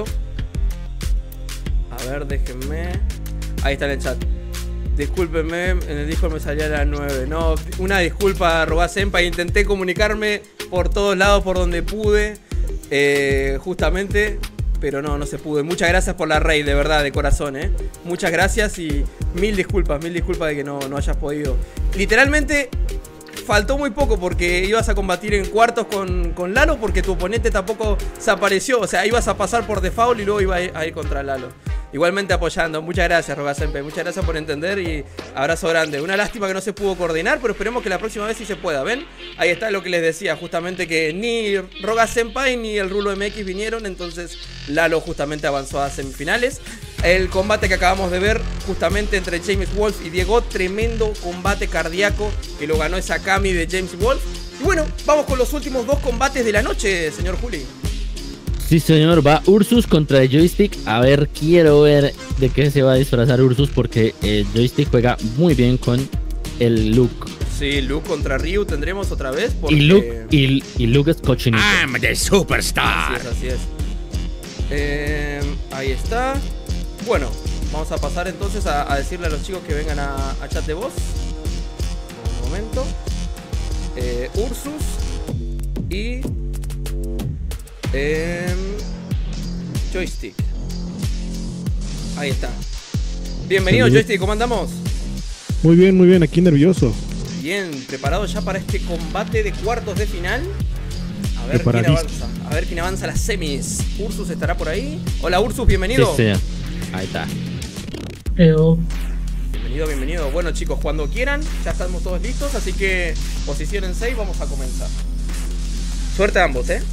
A ver, déjenme. Ahí está en el chat. Discúlpenme, en el Discord me salía a las nueve. No, una disculpa, Roba Senpai. Intenté comunicarme por todos lados, por donde pude. eh, justamente. Pero no, no se pudo. Muchas gracias por la raid, de verdad, de corazón, ¿eh? Muchas gracias y mil disculpas, mil disculpas de que no, no hayas podido. Literalmente, faltó muy poco porque ibas a combatir en cuartos con, con Lalo porque tu oponente tampoco se apareció. O sea, ibas a pasar por default y luego iba a ir, a ir contra Lalo. Igualmente apoyando. Muchas gracias, Roga Senpai. Muchas gracias por entender y abrazo grande. Una lástima que no se pudo coordinar, pero esperemos que la próxima vez sí se pueda. ¿Ven? Ahí está lo que les decía, justamente que ni Roga Senpai ni el Rulo M X vinieron, entonces Lalo justamente avanzó a semifinales. El combate que acabamos de ver justamente entre James Wolf y Diego, tremendo combate cardíaco que lo ganó esa Kami de James Wolf. Y bueno, vamos con los últimos dos combates de la noche, señor Juli. Sí, señor, va Ursus contra el Joystick. A ver, quiero ver de qué se va a disfrazar Ursus porque el Joystick juega muy bien con el Luke. Sí, Luke contra Ryu tendremos otra vez. Porque... Y Luke, y, y Luke es cochinito. I'm the superstar. Así es, así es. Eh, ahí está. Bueno, vamos a pasar entonces a, a decirle a los chicos que vengan a, a chat de voz. Un momento. Eh, Ursus y eh, Joystick. Ahí está. Bienvenido, Salud. Joystick, ¿cómo andamos? Muy bien, muy bien, aquí nervioso. Bien, preparado ya para este combate de cuartos de final. A ver quién Preparadísimo. avanza. A ver quién avanza a las semis. Ursus estará por ahí. Hola Ursus, bienvenido. Sí, sí. Ahí está. Bienvenido, bienvenido. Bueno chicos, cuando quieran, ya estamos todos listos, así que posición en seis, vamos a comenzar. Suerte a ambos, ¿eh?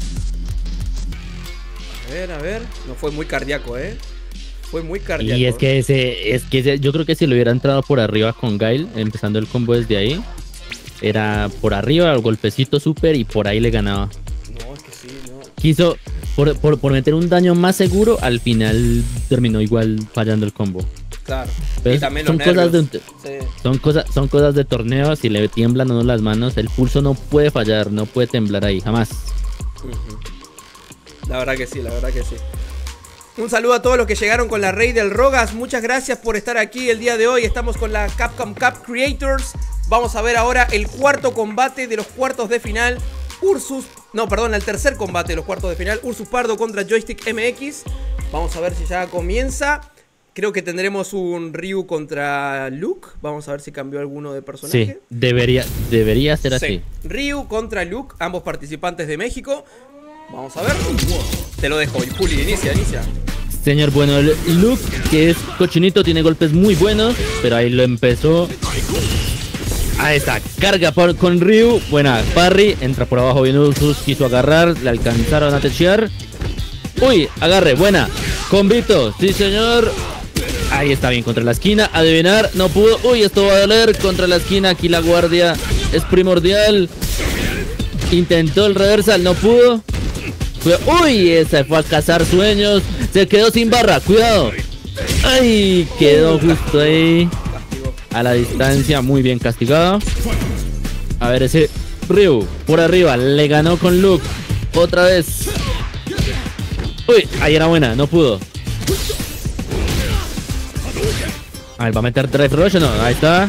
A ver, a ver. No fue muy cardíaco, ¿eh? Fue muy cardíaco. Y es que ese, es que ese, yo creo que si lo hubiera entrado por arriba con Gail, empezando el combo desde ahí, era por arriba, el golpecito súper y por ahí le ganaba. No, es que sí, no. Quiso, por, por, por meter un daño más seguro, al final terminó igual fallando el combo. Claro. Pero Y también son los cosas de nervios. un- Sí. son cosas son cosas de torneo. Si le tiemblan o no las manos, el pulso no puede fallar, no puede temblar ahí, jamás. Ujú. La verdad que sí, la verdad que sí. Un saludo a todos los que llegaron con la raid del Rogas. Muchas gracias por estar aquí el día de hoy. Estamos con la Capcom Cup Creators. Vamos a ver ahora el cuarto combate de los cuartos de final. Ursus, no, perdón, al tercer combate de los cuartos de final. Ursus Pardo contra Joystick M X. Vamos a ver si ya comienza. Creo que tendremos un Ryu contra Luke. Vamos a ver si cambió alguno de personaje. Sí, debería, debería ser Sí. así. Ryu contra Luke, ambos participantes de México. Vamos a ver. Te lo dejo, Juli, inicia, inicia. Señor, bueno, el Luke, que es cochinito, tiene golpes muy buenos, pero ahí lo empezó. Ahí está, carga por, con Ryu. Buena, parry, entra por abajo bien Ursus, quiso agarrar, le alcanzaron a techear. Uy, agarre, buena. Combito, sí señor. Ahí está bien, contra la esquina, adivinar, no pudo. Uy, esto va a doler, contra la esquina, aquí la guardia es primordial. Intentó el reversal, no pudo. Uy, ese fue a cazar sueños. Se quedó sin barra, cuidado. Ay, quedó justo ahí. A la distancia, muy bien castigado. A ver, ese Ryu por arriba, le ganó con Luke. Otra vez. Uy, ahí era buena, no pudo. A ver, ¿va a meter Drive Rush o no? Ahí está.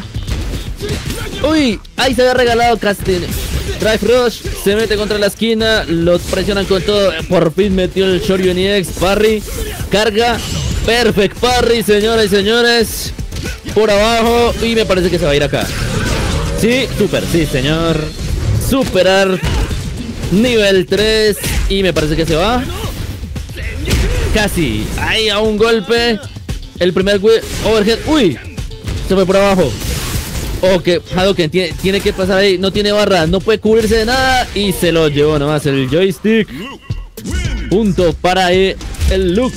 Uy, ahí se había regalado Casting. Drive Rush, se mete contra la esquina, los presionan con todo. Por fin metió el Shoryuken E X, parry, carga, perfect parry, señoras y señores. Por abajo, y me parece que se va a ir acá. Sí, super, sí, señor. Superar nivel tres, y me parece que se va. Casi, ahí a un golpe. El primer overhead, uy, se fue por abajo. Ok, Hadouken tiene, tiene que pasar ahí, no tiene barra, no puede cubrirse de nada y se lo llevó nomás el joystick. Punto para el Luke,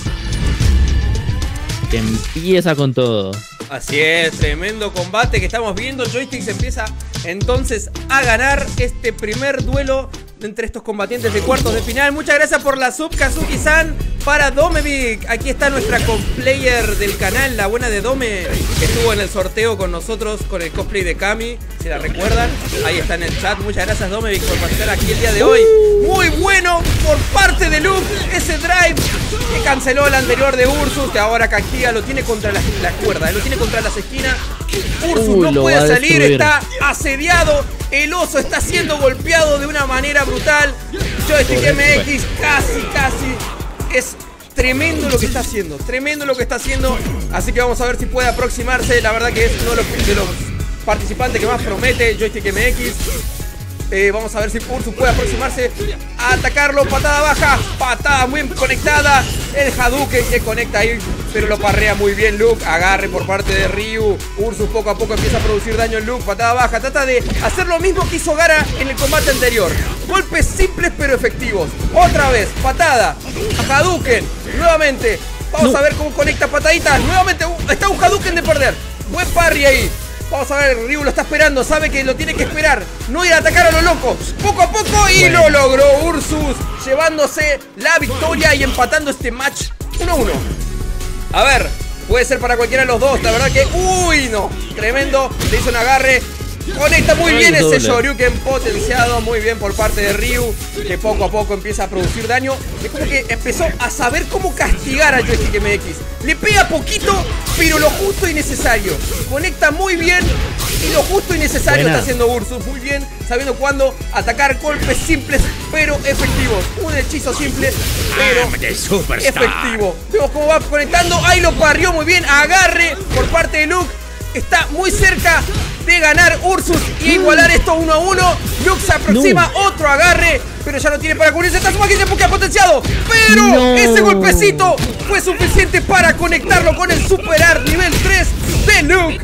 que empieza con todo. Así es, tremendo combate que estamos viendo. Joystick se empieza entonces a ganar este primer duelo entre estos combatientes de cuartos de final. Muchas gracias por la sub, Kazuki-san. Para Domevic, aquí está nuestra cosplayer del canal, la buena de Dome, que estuvo en el sorteo con nosotros con el cosplay de Kami, si la recuerdan. Ahí está en el chat. Muchas gracias, Domevic, por participar aquí el día de hoy. Muy bueno por parte de Luke, ese drive que canceló el anterior de Ursus, que ahora castiga, lo tiene contra las la cuerdas, lo tiene contra las esquinas. Ursus Uy, no puede salir, destruir. está asediado. El oso está siendo golpeado de una manera brutal. Joystick M X casi, casi. Es tremendo lo que está haciendo, tremendo lo que está haciendo. Así que vamos a ver si puede aproximarse. La verdad que es uno de los, de los participantes que más promete, Joystick M X. Eh, vamos a ver si Ursus puede aproximarse a atacarlo. Patada baja, patada muy conectada. El Hadouken que conecta ahí, pero lo parrea muy bien Luke. Agarre por parte de Ryu. Ursus poco a poco empieza a producir daño en Luke. Patada baja, trata de hacer lo mismo que hizo Gara en el combate anterior. Golpes simples pero efectivos. Otra vez, patada a Hadouken. Nuevamente, vamos no. a ver cómo conecta pataditas. Nuevamente, uh, está un Hadouken de perder. Buen parry ahí. Vamos a ver, Ryu lo está esperando, sabe que lo tiene que esperar. No ir a atacar a lo loco. Poco a poco y bueno. Lo logró Ursus, llevándose la victoria y empatando este match uno a uno. A ver, puede ser para cualquiera de los dos, la verdad que... Uy, no, tremendo, le hizo un agarre. Conecta muy bien ese Shoryuken potenciado, muy bien por parte de Ryu, que poco a poco empieza a producir daño. Es como que empezó a saber cómo castigar a Joystick M X. Le pega poquito, pero lo justo y necesario. Conecta muy bien y lo justo y necesario Buena. Está haciendo Ursus. Muy bien, sabiendo cuándo atacar, golpes simples pero efectivos. Un hechizo simple pero efectivo. Vemos cómo va conectando, ahí lo parrió muy bien. Agarre por parte de Luke. Está muy cerca de ganar Ursus y igualar esto uno a uno. Luke se aproxima, no. Otro agarre, pero ya no tiene para cubrirse. Está su máquina porque ha potenciado, pero no. Ese golpecito fue suficiente para conectarlo con el Super Art nivel tres de Luke,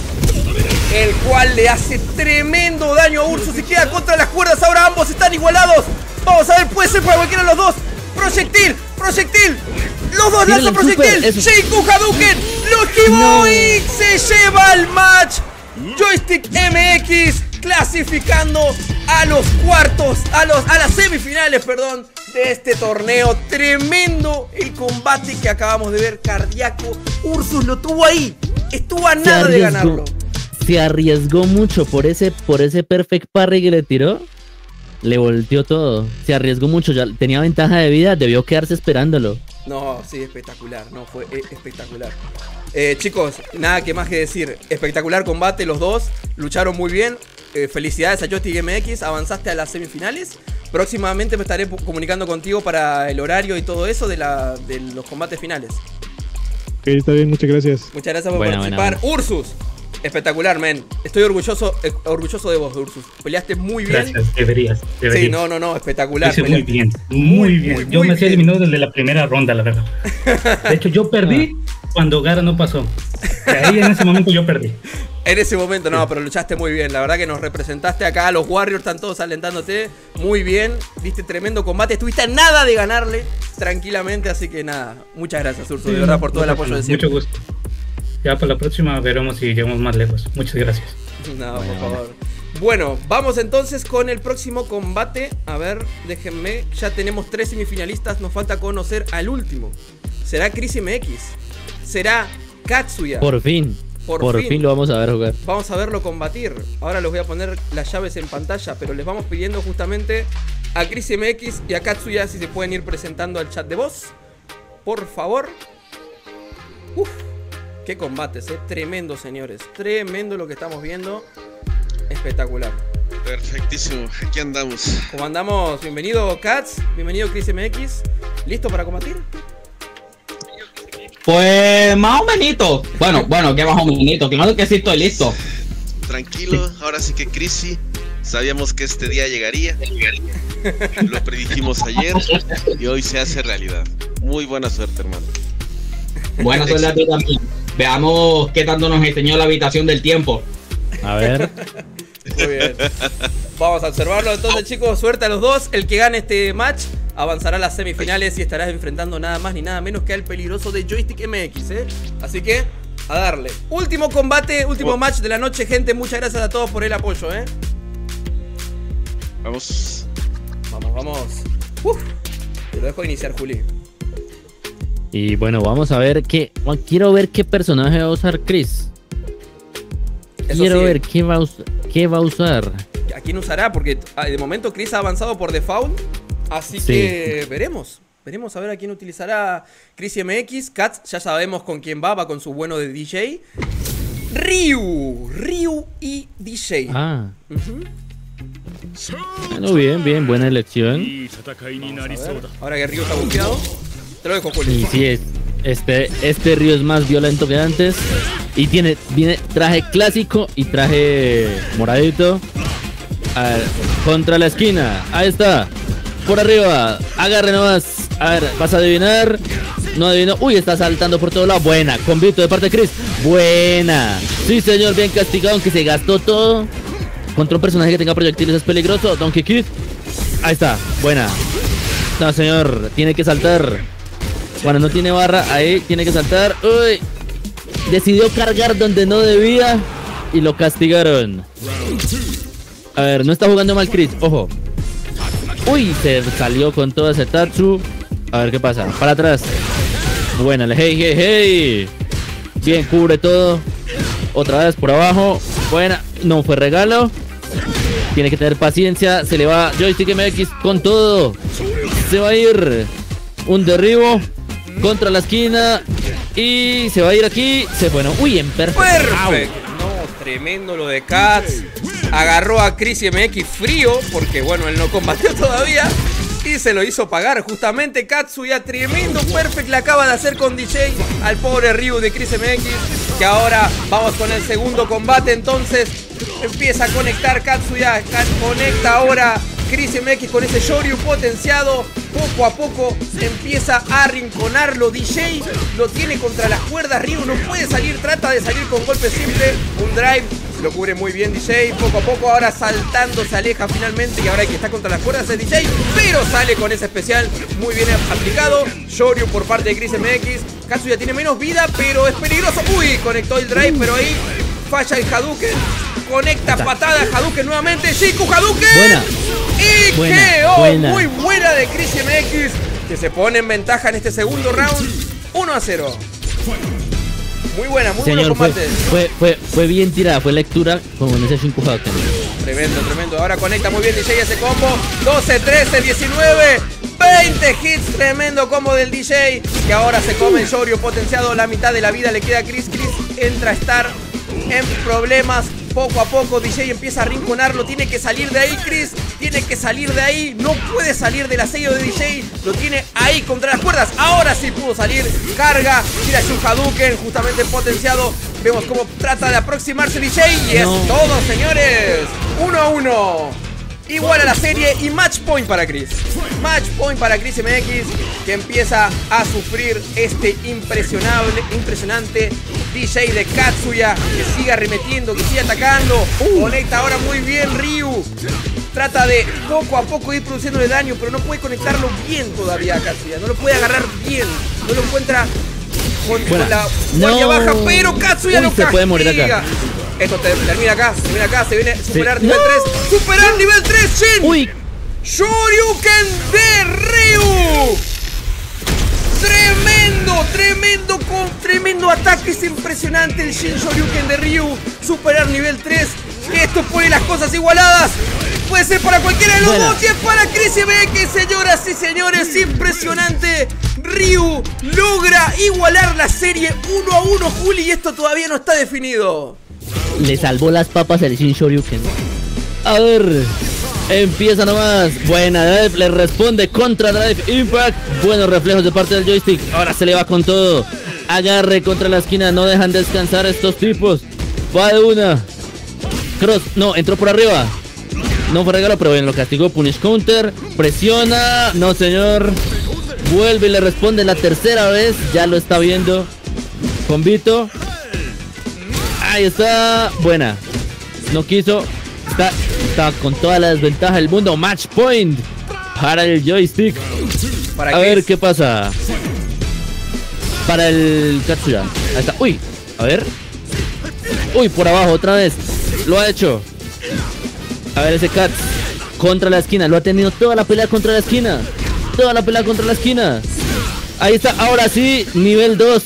el cual le hace tremendo daño a Ursus y queda contra las cuerdas. Ahora ambos están igualados. Vamos a ver, puede ser para cualquiera de los dos. Proyectil, proyectil. Los dos lanzan proyectil. Sheiku Hadouken lo esquivó no. Y se lleva el match. Joystick M X clasificando a los cuartos, a, los, a las semifinales, perdón, de este torneo. Tremendo el combate que acabamos de ver, cardíaco. Ursus lo tuvo ahí, estuvo a nada de ganarlo. Se arriesgó mucho por ese, por ese perfect parry que le tiró. Le volteó todo, se arriesgó mucho, ya tenía ventaja de vida, debió quedarse esperándolo. No, sí, espectacular, no, fue espectacular. Eh, chicos, nada que más que decir. Espectacular combate los dos. Lucharon muy bien. Eh, felicidades a Joystick M X. Avanzaste a las semifinales. Próximamente me estaré comunicando contigo para el horario y todo eso de, la, de los combates finales. Ok, está bien, muchas gracias. Muchas gracias por Buena, participar. buena, buena. Ursus, espectacular, men. Estoy orgulloso, eh, orgulloso de vos, Ursus. Peleaste muy bien. Gracias, deberías, deberías. Sí, no, no, no, espectacular. Hice muy bien, muy bien. muy, yo muy me hacía bien. eliminado desde la primera ronda, la verdad. De hecho, yo perdí cuando Gara no pasó. Ahí en ese momento yo perdí. En ese momento, no, pero luchaste muy bien. La verdad que nos representaste acá. Los Warriors están todos alentándote. Muy bien. Diste tremendo combate. Estuviste a nada de ganarle tranquilamente. Así que nada. Muchas gracias, Urso. De verdad, por todo el apoyo de siempre. Mucho gusto. Ya para la próxima veremos si llegamos más lejos. Muchas gracias. No, por favor. Bueno, vamos entonces con el próximo combate. A ver, déjenme. Ya tenemos tres semifinalistas. Nos falta conocer al último. ¿Será Chris M X? ¿Será Katsuya? Por fin. Por, Por fin. fin lo vamos a ver jugar. Vamos a verlo combatir. Ahora les voy a poner las llaves en pantalla, pero les vamos pidiendo justamente a Chris M X y a Katsuya si se pueden ir presentando al chat de voz. Por favor. Uf, qué combates, eh. Tremendo, señores. Tremendo lo que estamos viendo. Espectacular. Perfectísimo, aquí andamos. ¿Cómo andamos? Bienvenido, Kats. Bienvenido, Chris M X. ¿Listo para combatir? Pues más o menos. Bueno, bueno, que más o menos. Claro que sí estoy listo. Tranquilo, ahora sí que Chrissy, sabíamos que este día llegaría. Lo predijimos ayer y hoy se hace realidad. Muy buena suerte, hermano. Buena suerte a ti también. Veamos qué tanto nos enseñó la habitación del tiempo. A ver. Muy bien. Vamos a observarlo entonces, chicos. Suerte a los dos. El que gane este match avanzará a las semifinales y estarás enfrentando nada más ni nada menos que al peligroso de Joystick M X, ¿eh? Así que, a darle. Último combate, último match de la noche, gente. Muchas gracias a todos por el apoyo, ¿eh? Vamos. Vamos, vamos. Uf. Te lo dejo iniciar, Juli. Y bueno, vamos a ver qué. Quiero ver qué personaje va a usar Chris. Eso Quiero sí. ver qué va, a us qué va a usar. ¿A quién usará? Porque de momento Chris ha avanzado por default. Así Sí. que veremos. Veremos a ver a quién utilizará Chris M X. Katz, ya sabemos con quién va. Va con su bueno de D J. Ryu. Ryu y D J. Ah. Uh-huh. Bueno, bien, bien, buena elección. Ahora que Ryu está buqueado, te lo dejo, Juli. Y sí, es, este, este Ryu es más violento que antes. Y tiene, viene traje clásico y traje moradito. A ver, contra la esquina. Ahí está. Por arriba. Agarre nomás. A ver, vas a adivinar. No adivino. Uy, está saltando por todos lados. Buena. Convito de parte de Chris. Buena. Sí, señor. Bien castigado. Aunque se gastó todo. Contra un personaje que tenga proyectiles es peligroso. Donkey Kid. Ahí está. Buena. No, señor. Tiene que saltar. Bueno, no tiene barra. Ahí tiene que saltar. Uy. Decidió cargar donde no debía. Y lo castigaron. A ver, no está jugando mal Chris. Ojo. Uy, se salió con todo ese Tatsu. A ver qué pasa. Para atrás. Buena. Hey, hey, hey. Bien, cubre todo. Otra vez por abajo. Buena. No fue regalo. Tiene que tener paciencia. Se le va Joystick M X con todo. Se va a ir. Un derribo. Contra la esquina. Y se va a ir aquí. Se fue. No. Uy, en perfecto. Perfecto. No, tremendo lo de Katz. Agarró a Chris M X frío, porque bueno, él no combatió todavía. Y se lo hizo pagar. Justamente Katsuya, tremendo perfect le acaba de hacer con D J al pobre Ryu de Chris M X. Que ahora vamos con el segundo combate. Entonces empieza a conectar Katsuya. Conecta ahora Chris M X con ese Shoryu potenciado. Poco a poco empieza a arrinconarlo. D J lo tiene contra las cuerdas. Ryu no puede salir, trata de salir con golpe simple. Un drive, lo cubre muy bien D J. Poco a poco ahora saltando se aleja finalmente. Y ahora hay que estar contra las cuerdas es D J. Pero sale con ese especial muy bien aplicado. Shoryu por parte de Chris M X. Katsuya tiene menos vida, pero es peligroso. Uy, conectó el drive, pero ahí falla el Hadouken. Conecta patada, Hadouken nuevamente. Shiku Hadouken. Buena. Y Buena, K O buena. muy buena de Chris M X, que se pone en ventaja en este segundo round. uno a cero. Muy buena, muy Señor, buenos fue, combates. fue, fue, fue bien tirada, fue lectura con ese cinco Hadouken. Tremendo, tremendo. Ahora conecta muy bien D J ese combo. doce, trece, diecinueve, veinte hits, tremendo combo del D J. Y ahora se come el Shoryu potenciado. La mitad de la vida le queda a Chris. Chris entra a estar en problemas. Poco a poco D J empieza a rinconarlo. Tiene que salir de ahí, Chris. Tiene que salir de ahí. No puede salir del asedio de D J. Lo tiene ahí contra las cuerdas. Ahora sí pudo salir. Carga. Tira su Hadouken. Justamente potenciado. Vemos cómo trata de aproximarse D J. Y es No. todo, señores. Uno a uno. Igual a la serie y match point para Chris. Match point para Chris M X, que empieza a sufrir este impresionable, impresionante D J de Katsuya, que sigue arremetiendo, que sigue atacando. Conecta ahora muy bien Ryu. Trata de poco a poco ir produciéndole daño, pero no puede conectarlo bien todavía a Katsuya. No lo puede agarrar bien. No lo encuentra con, con la guardia No. baja, pero Katsuya Uy, lo se puede morir acá. castiga. Esto te- termina acá, termina acá, se viene superar Sí. nivel ¡No! tres. ¡Superar nivel tres, Shin! Uy. ¡Shoryuken de Ryu! ¡Tremendo, tremendo, con tremendo ataque! Es impresionante el Shin Shoryuken de Ryu. Superar nivel tres. Esto pone las cosas igualadas. Puede ser para cualquiera de los Buena. dos y es para Chris M X, señoras y señores. Impresionante. Ryu logra igualar la serie uno a uno, Juli, y esto todavía no está definido. Le salvó las papas el Shin Shoryuken. A ver, empieza nomás. Buena Drive, le responde contra Drive Impact. Buenos reflejos de parte del joystick. Ahora se le va con todo. Agarre contra la esquina, no dejan descansar estos tipos. Va de una. Cross, no, entró por arriba. No fue regalo, pero bien, lo castigó. Punish counter, presiona. No, señor. Vuelve y le responde la tercera vez. Ya lo está viendo. Combito. Ahí está. Buena. No quiso. Está, está con toda la desventaja del mundo. Match point para el joystick. ¿Para A qué ver es? qué pasa. Para el Katsuya. Ahí está. Uy. A ver. Uy, por abajo otra vez. Lo ha hecho. A ver ese Kat. Contra la esquina. Lo ha tenido toda la pelea contra la esquina. Toda la pelea contra la esquina. Ahí está. Ahora sí. Nivel dos.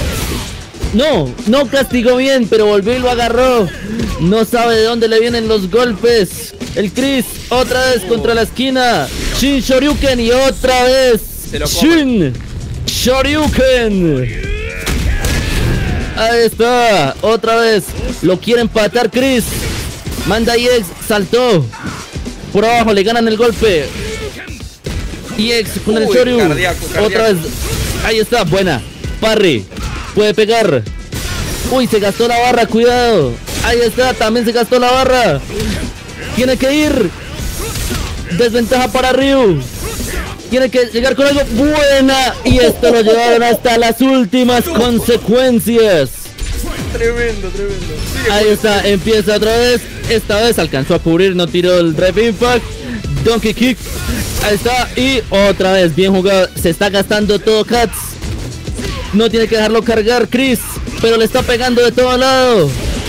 No, no castigó bien, pero volvió y lo agarró. No sabe de dónde le vienen los golpes. El Chris, otra vez contra la esquina. Shin Shoryuken y otra vez. Se lo come. Shin Shoryuken. Ahí está, otra vez. Lo quiere empatar Chris. Manda E X, saltó. Por abajo le ganan el golpe. E X con el Uy, Shoryu. cardíaco, cardíaco. Otra vez. Ahí está, buena. Parry. Puede pegar. Uy, se gastó la barra, cuidado. Ahí está, también se gastó la barra. Tiene que ir. Desventaja para Ryu. Tiene que llegar con algo. Buena. Y esto lo llevaron hasta las últimas consecuencias. Tremendo, tremendo. Sigue Ahí con está, empieza otra vez. Esta vez alcanzó a cubrir, no tiró el Drive Impact. Donkey Kick. Ahí está. Y otra vez, bien jugado. Se está gastando todo Cats. No tiene que dejarlo cargar Chris, pero le está pegando de todo lado.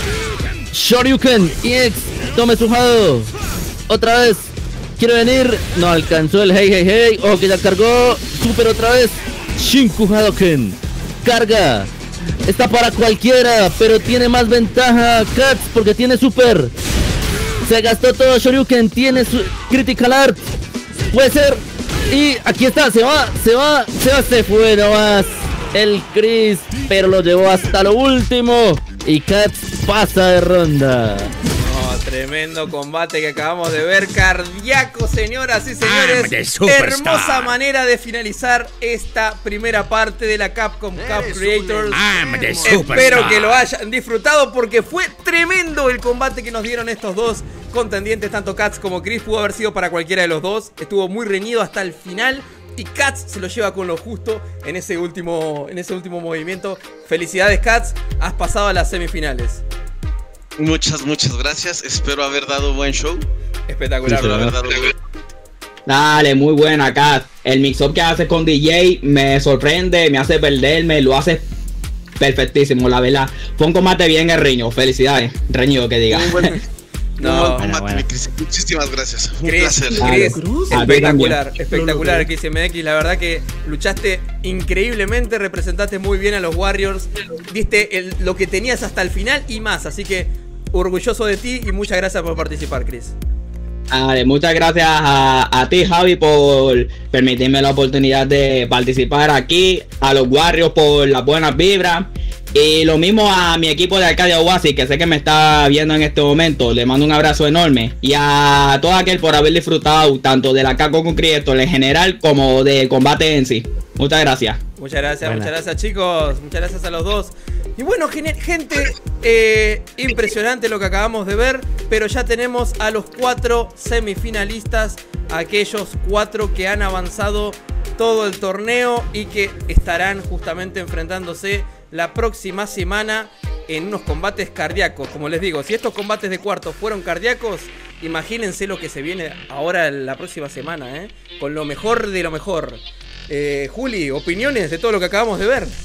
Shoryuken, E X, tome su jado. Otra vez, quiere venir. No alcanzó el hey hey hey. Ojo que ya cargó. Super otra vez. Shinku Hadoken. Carga. Está para cualquiera, pero tiene más ventaja Cats porque tiene super. Se gastó todo Shoryuken, tiene su Critical Art. Puede ser. Y aquí está, se va, se va, se va, se fue nomás. El Chris, pero lo llevó hasta lo último. Y Cats pasa de ronda. No, tremendo combate que acabamos de ver. Cardíaco, señoras y señores. I'm the superstar. Hermosa manera de finalizar esta primera parte de la Capcom Cup Creators. I'm the Espero superstar. que lo hayan disfrutado porque fue tremendo el combate que nos dieron estos dos contendientes, tanto Cats como Chris. Pudo haber sido para cualquiera de los dos. Estuvo muy reñido hasta el final. Y Cats se lo lleva con lo justo en ese último, en ese último movimiento. Felicidades, Cats. Has pasado a las semifinales. Muchas, muchas gracias. Espero haber dado buen show. Espectacular. Espero haber dado buen- Dale, muy buena, Kat. El mix-up que hace con D J me sorprende, me hace perderme, lo hace perfectísimo, la verdad. Fue un combate bien guerriño. Felicidades, reñido que diga. Muy buen, No, muy buen buena, combate, buena. mi Chris. Muchísimas gracias. Un Chris, placer. Chris, Dale. espectacular, también. espectacular, Chris M X. La verdad que luchaste increíblemente, representaste muy bien a los Warriors, diste el- lo que tenías hasta el final y más. Así que orgulloso de ti y muchas gracias por participar, Chris. Vale, muchas gracias a, a ti, Javi, por permitirme la oportunidad de participar aquí, a los Warriors por las buenas vibras, y lo mismo a mi equipo de Arcadia Oasis, que sé que me está viendo en este momento. Le mando un abrazo enorme, y a todo aquel por haber disfrutado tanto de la Capcom Creator en general como de combate en sí. Muchas gracias. Muchas gracias, Buena. muchas gracias, chicos. Muchas gracias a los dos. Y bueno, gente, eh, impresionante lo que acabamos de ver, pero ya tenemos a los cuatro semifinalistas, aquellos cuatro que han avanzado todo el torneo y que estarán justamente enfrentándose la próxima semana en unos combates cardíacos. Como les digo, si estos combates de cuartos fueron cardíacos, imagínense lo que se viene ahora la próxima semana, ¿eh? Con lo mejor de lo mejor. Eh, Juli, opiniones de todo lo que acabamos de ver.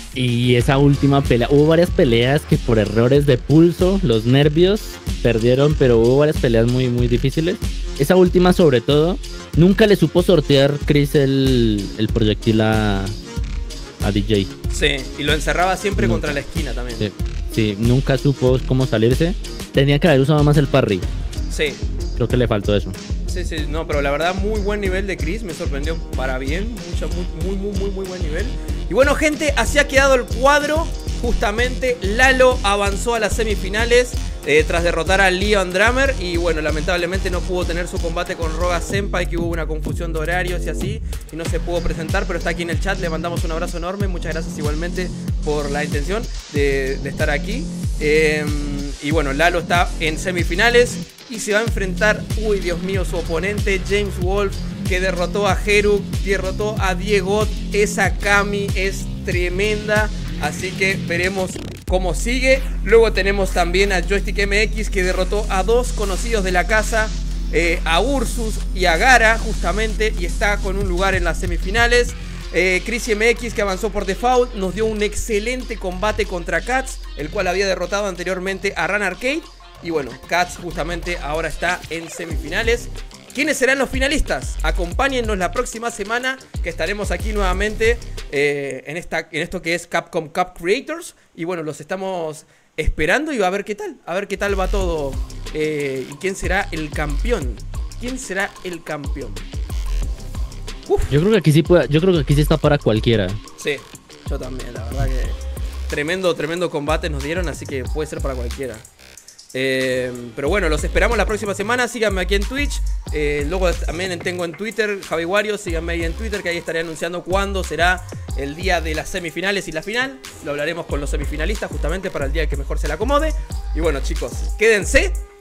Y esa última pelea, hubo varias peleas que por errores de pulso, los nervios, perdieron, pero hubo varias peleas muy, muy difíciles. Esa última sobre todo, nunca le supo sortear Chris el, el proyectil a, a D J. Sí, y lo encerraba siempre Nunca. contra la esquina también. Sí, sí, nunca supo cómo salirse. Tenía que haber usado más el parry. Sí. Creo que le faltó eso. Sí, sí, no, pero la verdad muy buen nivel de Chris, me sorprendió para bien, mucho, muy, muy, muy, muy, muy buen nivel. Y bueno, gente, así ha quedado el cuadro. Justamente Lalo avanzó a las semifinales eh, tras derrotar a Leon Drummer. Y bueno, lamentablemente no pudo tener su combate con Roga Senpai, que hubo una confusión de horarios y así, y no se pudo presentar, pero está aquí en el chat. Le mandamos un abrazo enorme, muchas gracias igualmente por la intención de, de estar aquí. eh, Y bueno, Lalo está en semifinales y se va a enfrentar, uy Dios mío, su oponente James Wolf, que derrotó a Heruk, derrotó a Diego. Esa Kami es tremenda, así que veremos cómo sigue. Luego tenemos también a Joystick M X, que derrotó a dos conocidos de la casa, eh, a Ursus y a Gara justamente, y está con un lugar en las semifinales. Eh, Chris M X, que avanzó por default, nos dio un excelente combate contra Cats, el cual había derrotado anteriormente a Run Arcade. Y bueno, Cats justamente ahora está en semifinales. ¿Quiénes serán los finalistas? Acompáñennos la próxima semana, que estaremos aquí nuevamente eh, en, esta, en esto que es Capcom Cup Creators. Y bueno, los estamos esperando y a ver qué tal, a ver qué tal va todo. Eh, y quién será el campeón. ¿Quién será el campeón? Uf. Yo creo que aquí sí puede, yo creo que aquí sí está para cualquiera. Sí, yo también, la verdad que tremendo, tremendo combate nos dieron, así que puede ser para cualquiera. Eh, pero bueno, los esperamos la próxima semana. Síganme aquí en Twitch. Eh, luego también tengo en Twitter, Javi Wario. Síganme ahí en Twitter, que ahí estaré anunciando cuándo será el día de las semifinales y la final. Lo hablaremos con los semifinalistas justamente para el día que mejor se le acomode. Y bueno, chicos, quédense